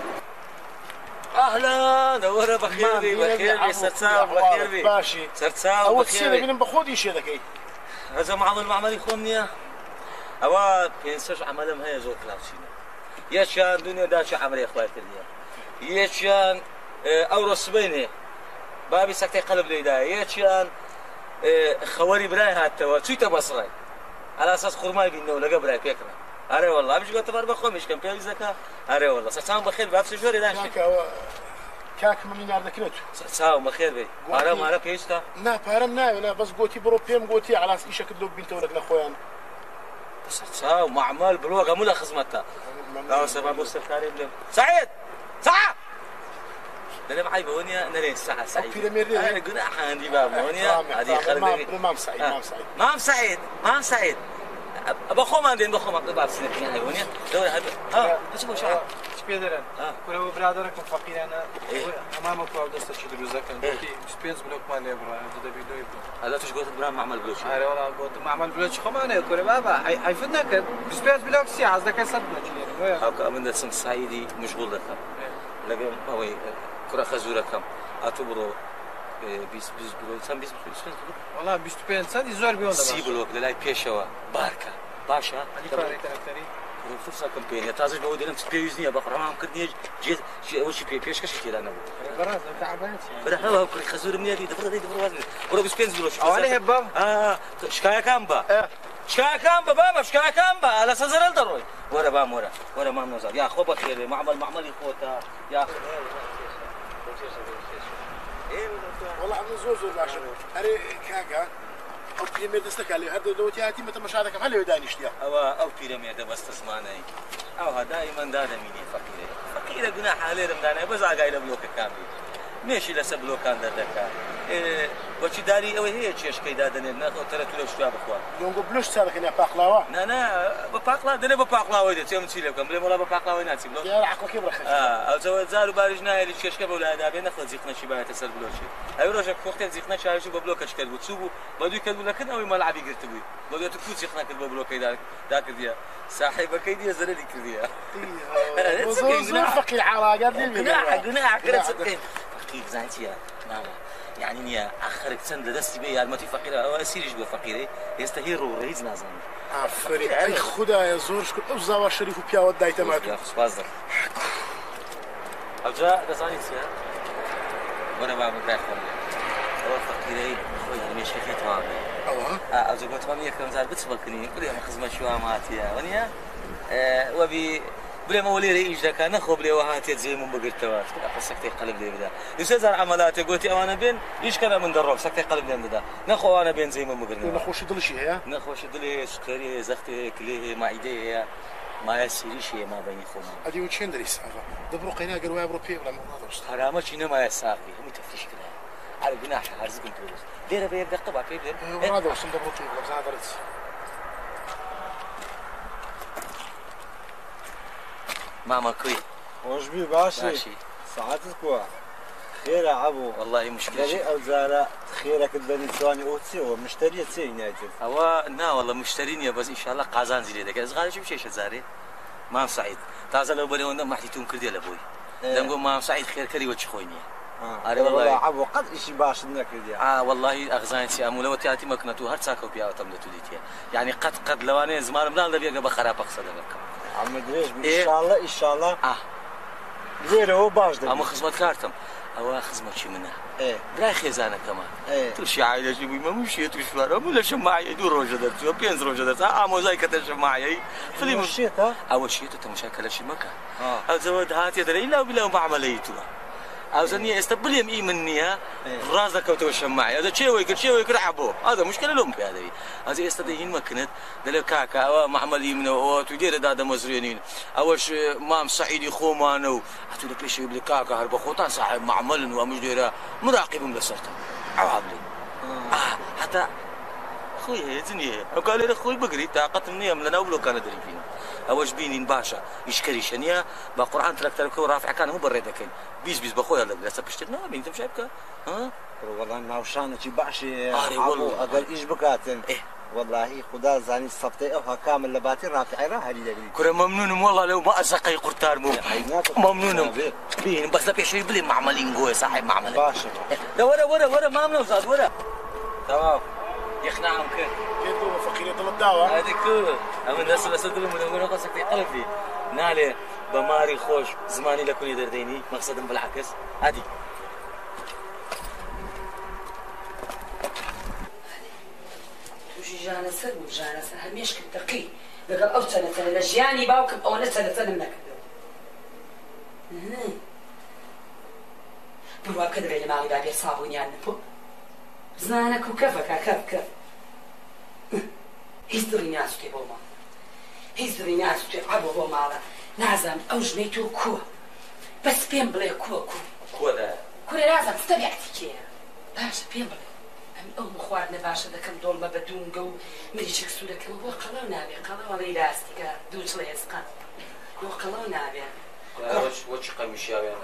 أهلا دورة بخير بي بخير بي سرساو بخير بي باشي سرساو بخير بي بخير بخودي شي دكي هذا معظم عملي خومنيا أوا بينساش عملهم هي زور كلاسينا يشان دنيا داش عملي إخوات كرديا يشان أورس بينه بابي سكتي قلب لي دا يشان خواري براي هاتوا تويتا بصراي على أساس خرماي بينه ولا قبراي بيكره أري والله مش قلت بار بخو مش كم بيجي زكاة أري والله سرساو بخير بابس جوري داش كاك من يار ذكرت سرساو بخير بي مارا مارا بيستا نا بارم نا لا بس قوتي برو بيم قوتي على اساس شكل دوب بنت ولك لاخويا سرساو معمل بلوغه مو خزمتها لا سبب مستكاري بلم سعيد ساعة أنا معي بونيا نري الساعة سعيد أنا قلنا عندي باب بونيا هذه خلقني مام سعيد مام سعيد مام سعيد مام سعيد بخو ما عندي بخو ما طبعا سنتين هاي ونيا دور هذا ها ايش بو شعر سپێدەرن کورەوە برادەرەکەم فەقیرانە ئەمامە کواو دەستەکی دروزەکەن پێنج بلۆکمان لێ بڕە دەبی دۆی بوو هەلا توش گوتت برام معمل بلۆچی ئارێ وەڵا گوتم معمل بلۆچی خۆمانەیە کورە بابا حیفت نەکرد پێنج بلۆک سی حەز دەکەی سەد بلۆچی لێ هاوکە ئەمن دەچم سعیدی مشغول دەکەم لەگەڵ ئەوەی کورە خەزوورەکەم ئاتوو بڕۆ بیست بلۆک چەند بیست بلۆک وەڵا بیست و پێنج سەدی زۆر بیۆن سی بلۆک لەلای پێشەوە بارکە باشە فرصة كمبينيا تازج بقول لهم تبيوزني بقرام كدني جيت أول شيء بيش كشي كذا أنا براز تعبان برا هلا كل خزور مني هذي دفر هذي دفر وزن برا بس بينز بروش أولي هبام آه شكاية كامبا شكاية كامبا بابا شكاية كامبا على سزر الدروي ورا بام ورا ورا ما منظر يا خو بخير معمل معمل يخوتها يا والله عم زور زور باشا أري كاكا أو بيراميد استكالي هذا دوتي هاتي متى مشاهدك هل يدانيشتيا أو أو بيراميد بس تزماني أو هذا دائما دادا ميني فقيرة فقيرة جناح عليه رمضان بس عقاي لبلوك كامل ماشي لسه بلوكان دادك إيه وشي داري أو هي شيء كي دادني ناخذ ترى تلو شو بخوان يوم قبلش سالك إني باقلاوة نا نا بباقلا دنا بباقلاوة ده تيوم تشيله كم ليه ولا بباقلاوة ناسي بلوك يا عقل كبر خش آه أو زود زارو بارجنا اللي شيش كبر ولا هذا بينا خذ زيخنا شي بعد تسر بلوشي أي روجك وقت زيخنا شاي شو ببلوك أشكال بتسوبه بدو يكلموا لكن أو ملعب يقرت بوي بدو تفوت زيخنا كل ببلوك ذاك ذاك ديا صاحبك كيدي زر ذيك ديا زور زور فقير عراقة قناع قناع كذا سكين فقير زانتيا ماما يعني نيا آخرك سند لدستي بيه المتي فقيرة أو أسيرش بو فقيرة يستهيروا رئيس نازم آفرین ای خدای زورش کرد او زاوار شریف و پیاوت دایت مادی سپاس در. اوجا دزانی چیه؟ وەرە با بەبرای خۆم ئەوە فەقیرەی خۆی هەمێشەکەی تەواوێ ئەوە ئەوجە گوتمان یەکەم جار بچ بکردین بڵێ ئەمە خزمەت شوام هاتیە وەنیە وەبی بڵێم ئەوە لێرە ئیش دەکات نەخۆ بڵێەوە هاتێت جێمون بگرتەوە سەکتەی قەلب لێ بدا دوسێ جار عەمەلاتێ گوتی ئەوانە بێن ئیشکەنە من دەڕۆم سەکتەی قەلب لێم دەدا نەخۆ ئەوانە بێن جێمون بگرنەوە نەخۆشی دڵشی هەیە نەخۆشی دڵێ سوکەری هەیە زەختێ هەیە کلێ هەیە مائیدە هەیە مایە سیریش هەیە مابەینی خۆمان ئەدی و چێن دەریس ئاغا دەبڕۆ قەینا گەر وایە بڕۆ پێ بڵێم ڕادۆست حرامەچی نەمایە ساقی هەمووی تەفتیش کرا على جناح هرزقن تولس ليرة بيك دقة بقى كيف ليرة هذا وصل دبرو كيف لبس هذا رز ماما كوي وش بي باشي ساعتك كوا خير عبو والله مشكلة شيء أو زارة خيرك البني ثاني أوتسي ومشتري تسي نايتر هو نا والله مشتريني بس إن شاء الله قازان زي لك إذا غالي شو بشيء زاري مام سعيد تازه لو بلي وندم محتيتون كردي لأبوي لما مام سعيد خير كري وجه خويني آه والله عبو قد إشي باش نكردي آه والله أغزان سيامو لو تياتي مكنتو هر ساكو بيا وتملتو ديتيا يعني قد قد لو أنا زمان بلان لبيا قبل خراب أقصد لك عم ادريش إن شاء الله إن شاء الله آه زيرو هو باش ده أما خدمة كارتم أو خدمة شي منها إيه براي خزانة كمان إيه تمشي عائلة جيبي ما مشي تشوار أمو لا شماعي دور روجة درت وبينز روجة درت آه موزايكة الشماعي فيلم مشيت ها أول شيء تمشاكل شي مكان آه أو زود هات يدري إلا بلا ما عمليتها أو زني استبليم إيه منيها رازك وتوشماعي هذا شيء ويكر شيء ويكر حبه هذا مشكلة لهم في هذه هذه استدين مكنت دلك كاكا أو معملي من أو تدير هذا مزرينين أولش مام سعيد خومانو هاتوا لك ليش يبلي كاكا هرب خوتان صاحب معمل ومجديره مراقب لسرته عوابلي آه حتى خوي هي زنيه وقال لي خوي بقري طاقة النيم لنا ولو كان دري فينا أوش بينين باشا يشكري شنيا بقرآن تلك تلك رافع كان هو بريدكين بيز بيز بخويا لا لسه بشتنا مين تم شايفك ها والله ناوشانة شي بعشي آه والله أقل إيش بكاتن إيه والله خدا زاني الصفتي أوها كامل لباتي رافع راها لي كره ممنون والله لو ما أزقي قرطار مو ممنون بين بس لا بيشري بلي معملين جوه صاحب معمل باشا لا ورا ورا ورا ما ممنون صاد ورا تمام يقنعهم كيف كيف هو فقير يطلب دعوة هذيك أما الناس اللي صدقوا من أول قصة في قلبي نالي بماري خوش زماني لكون يدرديني مقصدا بالعكس هذه توشي جانا سر وجانا سر هميش كنت تقي لقد أو سنة سنة لجياني باوكب أو نسنة سنة منك بروا كدري اللي مالي بابي صابوني عن نبو زنانك وكفك كف كف هيستري ناس كي بوما هيستري ناس كي عبو بوما لازم أو جنيتو كوا بس بين بلي كوا كوا كوا ده كوا لازم استبعتي كي باشا بين بلي أم أم خوارنا باشا ده كم دول ما بدون جو مريشك سودة كم هو قلو نابي قلو ولا يلاستيكا دوش لا يسقان هو قلو نابي وش وش قميشي يا ولد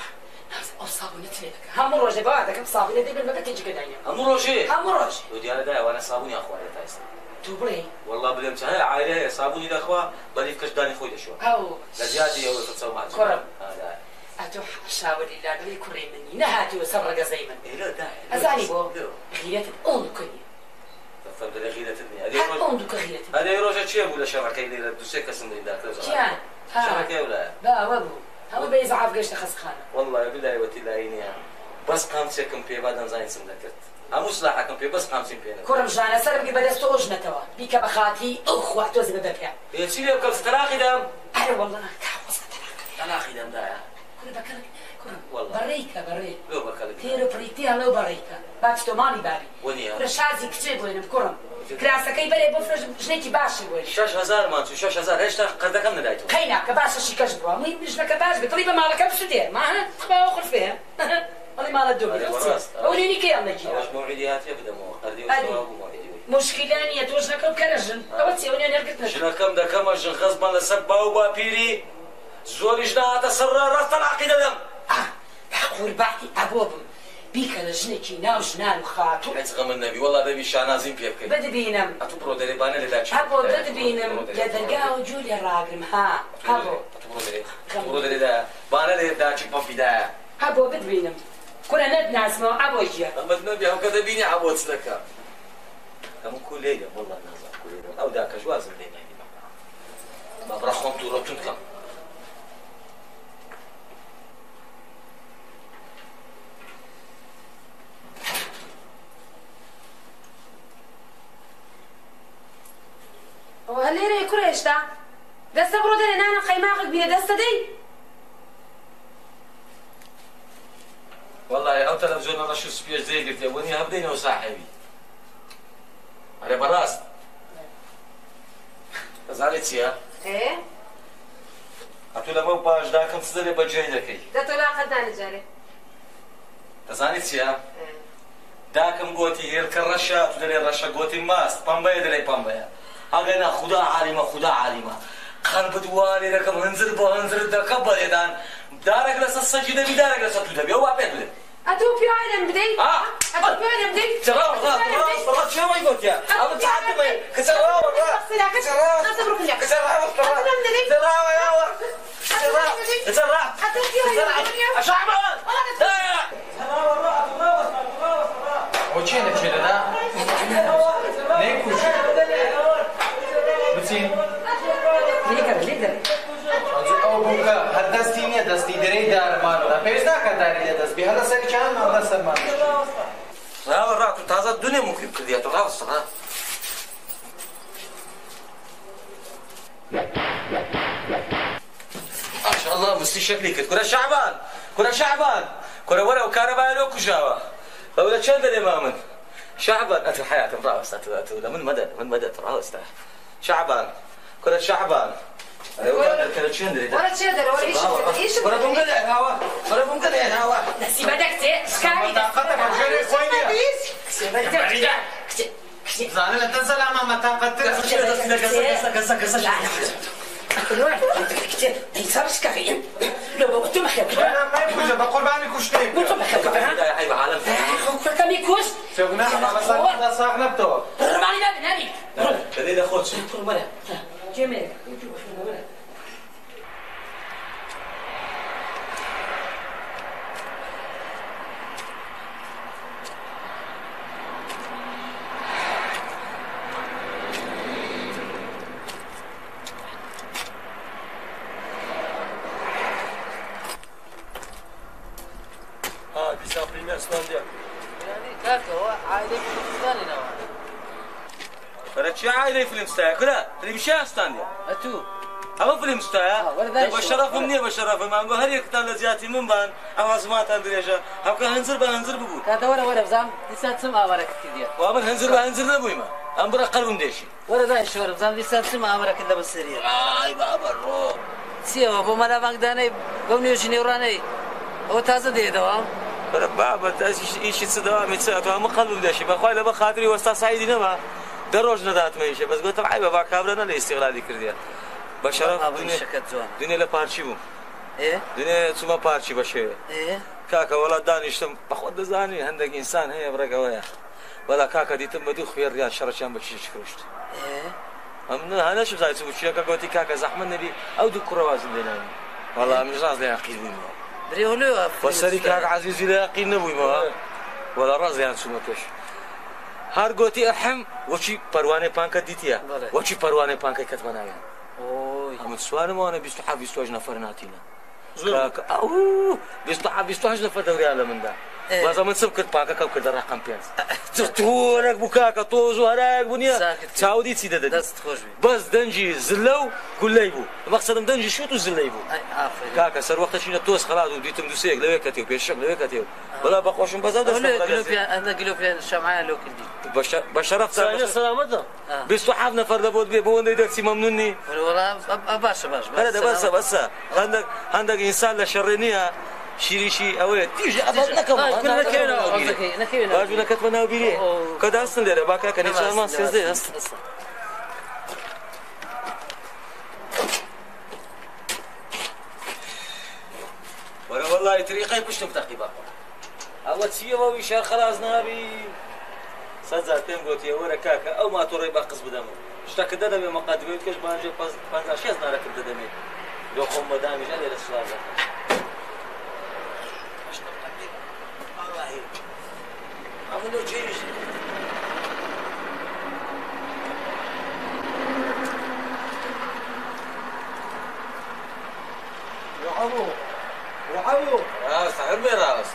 أو صابوني تريدك هم روجي بعدك هم صابوني دي بالما بتيجي كدايا هم روجي هم روجي ودي أنا ده وأنا صابوني أخوي تايس تبري والله بلمت هاي عائلة صابوني الأخوة بلي فكش داني خوي شو أو لزيادة أو تتصور معك كرم هذا أتوح شاور الله بلي كريم مني نهاتي وسرق زيمن إيه لا ده أزاني بو غيرة أون كني تفضل غيرة الدنيا هاد أون دك غيرة هذا يروج شيء ولا شبكة اللي دوسك اسم اللي ذاك جان شبكة ولا لا وابو هو بيزعف قشة خس خانة والله بالله وتلا عينيها بس قامت كم في بعد زين سمدكت أموس لا حكم في بس قامت بينا كرم جانا سرق بدست أوجنا توا بيك بخاتي أخ واحد وزن ببيع يا سيدي وكل ستراخي دم أنا والله كاوس تراخي تراخي دم ده كل بكلك كرم والله بريكة بريك لو بكلك تيرو بريتيها لو بريكة باتشتو مالي بابي ونيا رشازي كتير وين بكرم كراسكي بري بفرج جنيتي باشا وين شاش هزار ما تشوف شاش هزار ايش قد كم ندايته خينا كباشا شي كجبرا مي مش كباش بطريقه مالك بسدير ما ها تبغى اخر فيها والله ما الدنيا وليني كي انا جي واش موعديات يبدا مو قردي وابو موعدي مشكلة أني توجهك بكرجن أوتي وني أنا قلت لك شنو كم ده كم جن غصبا لسبا وبابيري زوري جنا تسرر رفض العقيدة دم آه بحقول بعدي أبوبم بيك لجنكي ناوش نال خاطو عتقم النبي والله ده بيشانازين فيك بد بينم اتو برو دري بانه لداك أبو بد بينم يدرقاو جولي الراقم ها أبو اتو برو دري برو دري ده بانه لداك بفيدا أبو بد بينم كنا ندنا اسمه أبو جي لما النبي هم كذا بيني عبود سلكا كم كل ليلة والله نازل كل ليلة او ذاك جواز الليلة ما برخون تورتون كم هەلێرەیە کوڕە هێشتا دەستە بڕۆ دەرێ نانە قەیماغت بینە دەستە دەی والله ئەو تەلەڤیزیۆنە ڕەش و سپێش جێگرتێ وەنی هەبدەینەوە ساحێبی ئەرێ بەڕاست دەزانێت چییە؟ هەتوو لەمە باشداکەم چ دەرێ بەجێ دەکەی دەتۆ لاقەت دانەجارێ دەزانێت چییە؟ داکەم گۆتی هێرکە ڕەشە تو دەرێ ڕەشە گۆتی ماست پەمبەیە دەرێ پەمبەیە ئەگەنا خودا عالیمە خودا عالیمە قەن بدووارێ دەکەم هەنجر بۆ هەنجرت دەکەم بەڵێدان دارێک لەسەر سەجی دەبی دارێک لەسەر تو دەبی ئەو وا پێت بڵێ ئەتۆ پیاوێنم بدەیت ئەتۆ پیاوێنم بدەیت جەڕاو ڕاست ڕاست ڕاست چێوەی گۆتیە ئەوە تعاتبێ کچە ڕاوە ڕاست کچە ڕاوە کچە ڕاوە کچە ڕاوە یاوە کچە ڕاوە کچە ڕاوە ئەتۆ پیاوێنم ئەشعبەوە وچێ نەچێ لەدا نەیکوژ بچین ئەو بووکە هەر دەستی نییە دەستی دەرەی دارمانەوە پێویست ناکات داری لە دەست بێ هەر لەسەری چیان هەر لەسەرمان ڕاوە ڕات و تازە دونێ موکریب کردیەوە ڕاوەستە ها ماشاءالله مستی شەکلی کرد کورە شەعبان کورە شەعبان کورە وەرە و کارەبایە لۆ کوژاوە ئەو لە چەند دەرێ مامن شەعبان ئەتر حیاتم ڕاوەستە تو لە من مەدە من مەدە ڕاوەستە شەعبان کورە شەعبان وەرە چێن دەرێ وەرە چێ دەرێ وەرە ئیشت ئیشت وەرە بۆم گەلێ هاوە وەرە بۆم گەلێ هاوە نەسیبەدە کچێ شکاری مەتاقەتە بەژێرێ خۆی نییە زانە لە دەزە لاما مەتاقەتتر گەزە گەزە مایکوژە بە قوربانی کوشتێک عیب عالم کەمی کوشت سێگونا مەسەڵە ساغ نەبتەوە ڕمانی نابێ نابی دەدەی لە خۆت وەرە جێمێ چی عایله فیلم ستای کلا فیلم شاستانیه اتو اما فیلم ستای با شرفم نیه با شرفم من به هر یک تان لذیاتی من بان آوازمات اندریجا هم که هنزر به هنزر بگو کاتا ورا ورا بزام دیسات سم آوارا کردیا و امر هنزر به هنزر نبویم ام برا قلبم دیشی ورا دايش ورا بزام دیسات سم آوارا کرده بسریه آی بابا رو سیاه با مالا مقدانه گونیوش نیورانه او تازه دیده وام برا بابا تاش ایشی صدامی ساعت و هم قلبم دیشی بخوای لب خاطری وسط سعیدی نما دروج ندات میشه بس گفتم عیبه با کابرا نه استقلالی کردیا با شرف دنیا دنیا لپارچی بوم ايه دنیا ثم پارچی باشه ايه کاکا ولا دانشتم بخود دزانی هندق انسان هي برقويا ولا كاكا ديتم بدو خير ريال شرشان بشي شكرشت ايه امن انا شو زايد سوي كاكا قلت كاكا زحمه النبي او دو كروازن دينا والله مش راضي يقين بريولو وسري كاكا عزيزي لا يقين نبوي ما ولا راضي يعني سمكش هر گوتی احم وچی پروانه پانکا دیتیا وچی پروانه پانکا کتمنایا اوه هم سوال ما انا بیست و هفت بیست و هشت نفر ناتینا كاكا اوه بیست و هفت بیست و هشت نفر دوري على من ده وازا من سب كنت بانكا كم كده رقم بيانس تورك بوكاكا توزو هراك بنيا تعودي تسيدا دست خوش بس دنجي زلو كليبو مقصدم دنجي شوتو زليبو كاكا سر وقت شينا توس خلاص وديتم دوسيك لويكاتيو بيشم لويكاتيو ولا بقوشم بزاد قلوبيا انا قلوبيا الشمعيه لو كلدي بشرف سلامتنا بيست و هفت نفر دبود بي بون ديدك ممنوني والله باش باش بس بس بس عندك عندك انسان لشرنيها شيريشي اوي تيجي ابد نكم كنا كينا قصدك نكينا باجو نكتمنا وبيلي كذا اصلا دير باكا كان ان شاء الله سيزي اصلا ولا والله طريقه كشتم تقيبا اول شيء هو شهر خلاص نابي سزا تم قلت يا ورا كاكا او ما توري باقص بدم اشتاك ددمي مقادمه كش بانجي بانجا شيز نارك ددمي لو قوم مدامي جالي السؤال عملوا جيش يا عمو يا عمو اه صاحب مين راسك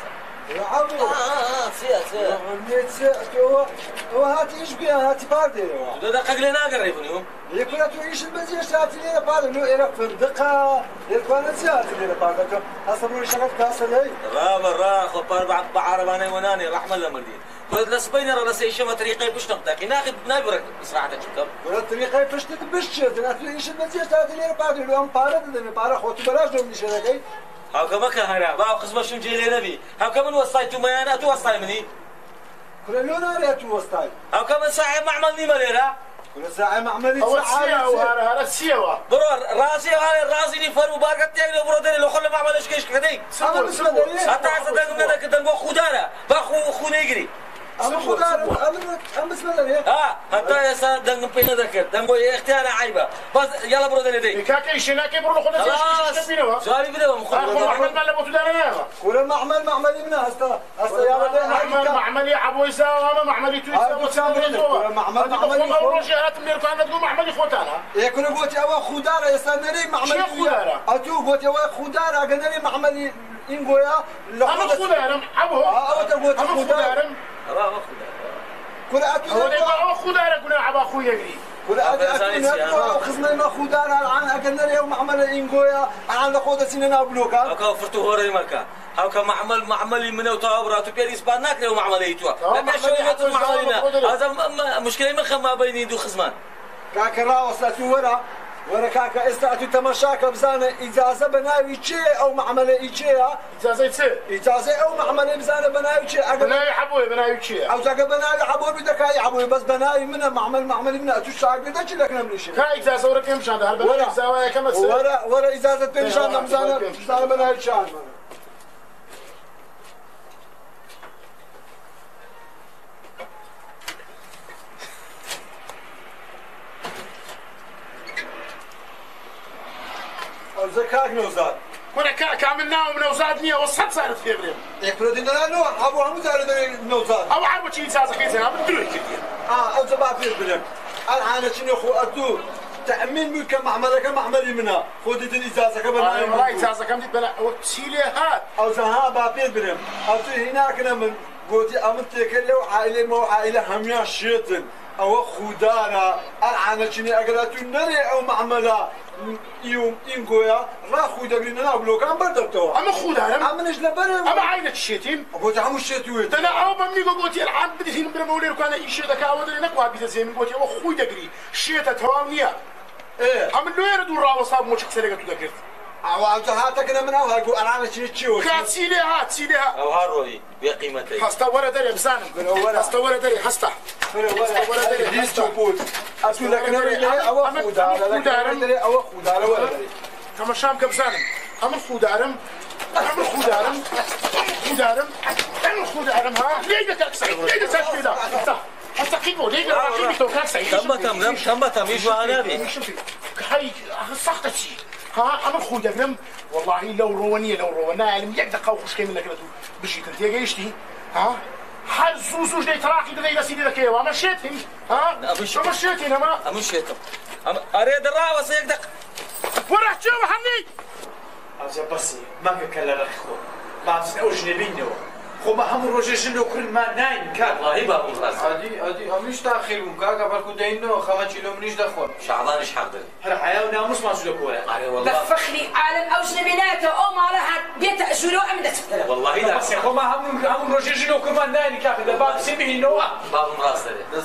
عمو اه سيا سيا نيت سيا هو هاتي ايش بيها هاتي باردي ده دقق لنا قريبني يكون تو ايش البزيش هاتي لنا باردي لو إيرك فردقة يكون سياتي لنا باردي هصبروا شغل كاسل هي را برا خبار بعض بعرباني وناني رحمة الله مردي قلت لسبيني راه لسه ما طريقي باش نقطعك ناخذ نابرك صراحة شكرا قلت طريقي باش تبش انا تو ايش البزيش هاتي لنا باردي لو ام باردي لنا باردي خوتي بلاش دون نشركي هاو كما كهرا باو قسمه شو جاي لي نبي هاو كمان وصايتو ما انا تو وصاي مني كل لون ريتو وصاي هاو كمان ساعه معملني ماليرا كل ساعه معملي ساعه وهذا هذا السيوا برور راسي هاي راسي لي فرو بارك تاعي برو داري لو خلي معمل ايش كيش كدي حتى صدق من هذاك دنبو خداره باخو خو نيجري أنا خدار أنا أنا بسم الله آه حتى يا ساد دعنا بينا ذكر دعنا اختيار عيبة بس يلا برو دني دي كاكا إيشنا كي برو خدنا خلاص سؤالي بدو مخدر أخو معمل ما لبوا تدارنا كل معمل معملي منا هستا هستا يا ولد معمل معملي أبو إسا وأنا معملي تويسا وسام معمل معملي أول شيء هات من الكلام تقول معملي خوتانا إيه كنا قلت أوا خدارة يا سنري معملي شو خدارة أتو قلت أوا خدارة قلنا معملي إنجويا أنا خدارة أبو أو تقول خدارة أبا خدارة كل أتو هو ده خدارة كنا عبا أخوي يجري كل أتو خزنا ما خدارة عن أكلنا يوم عمل إنجويا عن لقودة سننا بلوكا أكو فرتو هوري مكا هاو كم معمل معملي منه وتعبرات وبيريس باناك له معملي يتوا لكن شو يمثل معملنا هذا مشكلة من خما بيني دو خزمان كاكرا وصلتوا ورا ورا كاكا استعتوا تمشاك بزانة إجازة بناوي شيء أو معملة شيء إجازة شيء إجازة أو معملة بزانة بناوي شيء بناوي حبوي بناوي شيء أو زاك بناوي حبوي بدك هاي حبوي بس بناوي منها معمل معمل منها تشاك بدك لك نمشي كا إجازة ورا كم شان ده بناوي إجازة كم تصير ورا ورا إجازة بنشان بزانة بزانة بناوي شان زكاك نوزاد كنا كاك عملناه من نوزاد نية وصحت صارت في بريم يقولوا لنا نو أبو هم زاروا نوزاد أو عربو شيء سازا كيسنا عم تدري كذي آه أو زباب في بريم الآن شنو خو أتو تأمين ملك معملك معملي منها خودت الإجازة كمان آه والله إجازة كم دي بلا وتشيلي هات أو زها بابي بريم أو تو هناك من قلتي أمنتك لو عائلة مو عائلة هميا شيطن أو خدارة الآن شنو أقدر نري أو معملة يوم إنكويا راخو يدبرين أنا أقول كم بردبتوا أما خدارة أما نجلا برا أما عينة الشيتين قلت عمو الشيتوي أنا أو بمني قلت الآن بدي هين برا مولير كأنا إيش هذا كأود اللي نقوى بيت زين قلت أو خوي دقري شيتة توامنية إيه أما لو يردوا راو صاب موش كسرقة تذكرت أو أنت هاتك أنا من أول أقول أنا شنو تشوف كاتسيلي هات سيليها أو هاروي بقيمتي حستا ولا دري بسانم حستا ولا دري حستا ولا دري حستا بول أقول لك أنا أو خدارة أو خدارة ولا دري كم شام كبسانم أما خدارم أما خدارم خدارم أما خدارم ها ليه ده كسر ليه ده سكت ده حتى كيفو ليه ده كيفو توكل سعيد كم تم كم تم إيش معنا بي هاي صحت شيء ها أنا خدارم والله لو روانية لو رونا علم يقدر قوخش كم لك بشيت أنت يا جيشتي ها حال سوسوش دي تراكي ده يلا سيدي لك ايوه مشيتهم ها مشيتهم اما مشيتهم اريد الراوة سيقدق ورح تشوف حني أجا بسي ما كلا رخو ما تسنقوش نبينه خو ما هم روجيشن لو كل ما نايم كان والله بابو راس ادي ادي امش داخل وكاكا بركو دينو خمس كيلو منيش دخل شعبان ايش حاضر هلا حياه وناموس ما شو لكولا اي والله بفخني عالم اوش نبيناته او ما راح بيت شلو امدت والله لا بس خو ما هم هم روجيشن لو كل ما نايم كاكا ده باب سمي نو بابو راس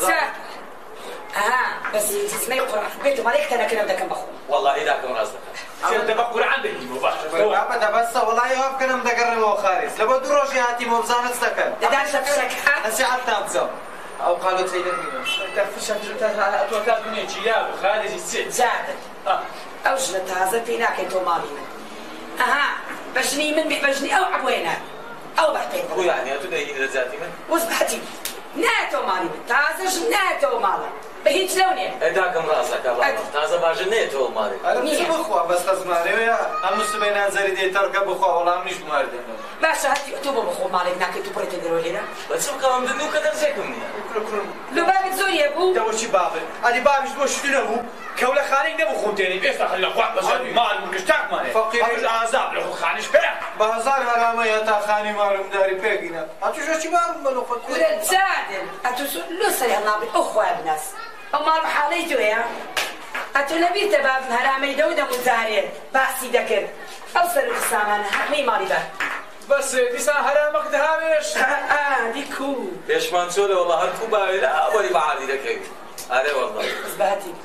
اه بس اسمي قرا بيته مالك انا كده بدك بخو والله ذاك راس انت بقول عندك مباشر بابا ده بس والله يوقف كنا مدقرم وخارس لو بدو روجي هاتي مبزان استكن ده شفشك هسي على تابزو او قالوا تسيدني انت فشت اتوقع من جياب خالد الست زادت اوجلت هذا فيناك انتو مالي اها بجني من بجني او عبوينا او بحتين هو يعني اتدعي الى ذاتي من وصبحتي ناتو مالي تازج ناتو مالي بهيج لوني اداكم راسك ابا تازه باجنيتو مالي انا مش بخوا بس تزماري ويا امس بين زري دي تركب بخوا والله مش مارد باشا هاتي اكتبوا بخو مالك ناكي تبريت ديروا لنا بس كم دنيو كذا زيكم لو باب زوري لێبوو دەوەچی بابن ئەدی بامیش بۆ شتی نەبوو کەولە خانەی نەبوو خۆم تێنی ئێستا خەلە خوا بەزەوی مال مکشتاکمانێ فەقیرش ئازاب لە خۆخانیش پێ بە هەزار هەرامەیە تا خانی مالومداری پێگینە ئەتوشەچی بام بەلۆ خۆت کورە جادن ئەتو لۆ سەری هەڵابێت ئەو خۆیان بناس ئەو ماڵ حاڵەی تۆیە ئەتو لەبیرتە بابن هەرامەی دە و دەموزارێت باسی دەکرد ئەو سەر سامانە هەمەی ماڵی بەر بەس دیسان هەرامەک دەهاوێش دیکو پێشمان چۆلە وەڵا هەرکوو باوێرە ئەوەری بەعادی دەکەوی ئارێ وەڵڵا بەهەتی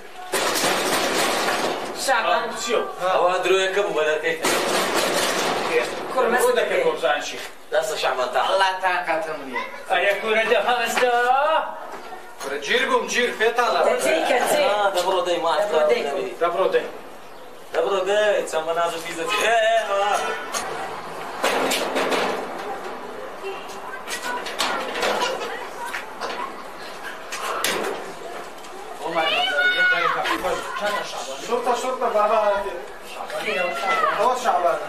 شعبان ئەوە درۆیەکە بوو بەدەکەی کوڕمەس دەکەی کۆبزانشی دەستە شعبان تا الله تاقاتم نییە ئەیە کورە دەهەستا کورە گیر بووم گیر پێتاڵە دەجێیکە جێ دەبڕۆ دەی مات دەبڕۆ دەی دەبڕۆ دەی چەند بەناز و فیزەتی شرطة شرطة بابا هو شعبان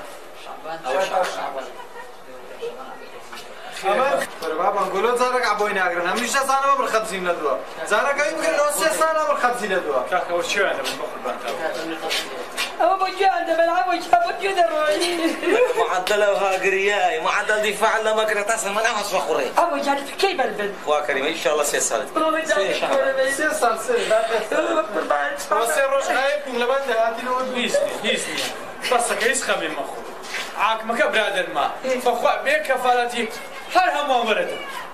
شعبان بابا نقولوا زارك عبوينا أقرن هم مش زانا ما بالخمسين ندوا زارك أي ممكن لو سيسانا بالخمسين ندوا كاكا وشو أنا بالمخل بانتا أو بجان ده بلعب وجهه بجود الرأي معدل وهاجرياي معدل دفاع لما كنت أصلا ما نعرف فخوري أو جان في كيف البلد أخوة كريم إن شاء الله سيسال سيسال سيسال وسير روش غايبكم لبنده هاتي له هيسني هيسني بس كيس خمي مخو عاك مكا برادر ما فخوا بيك كفالتي هر هم ورد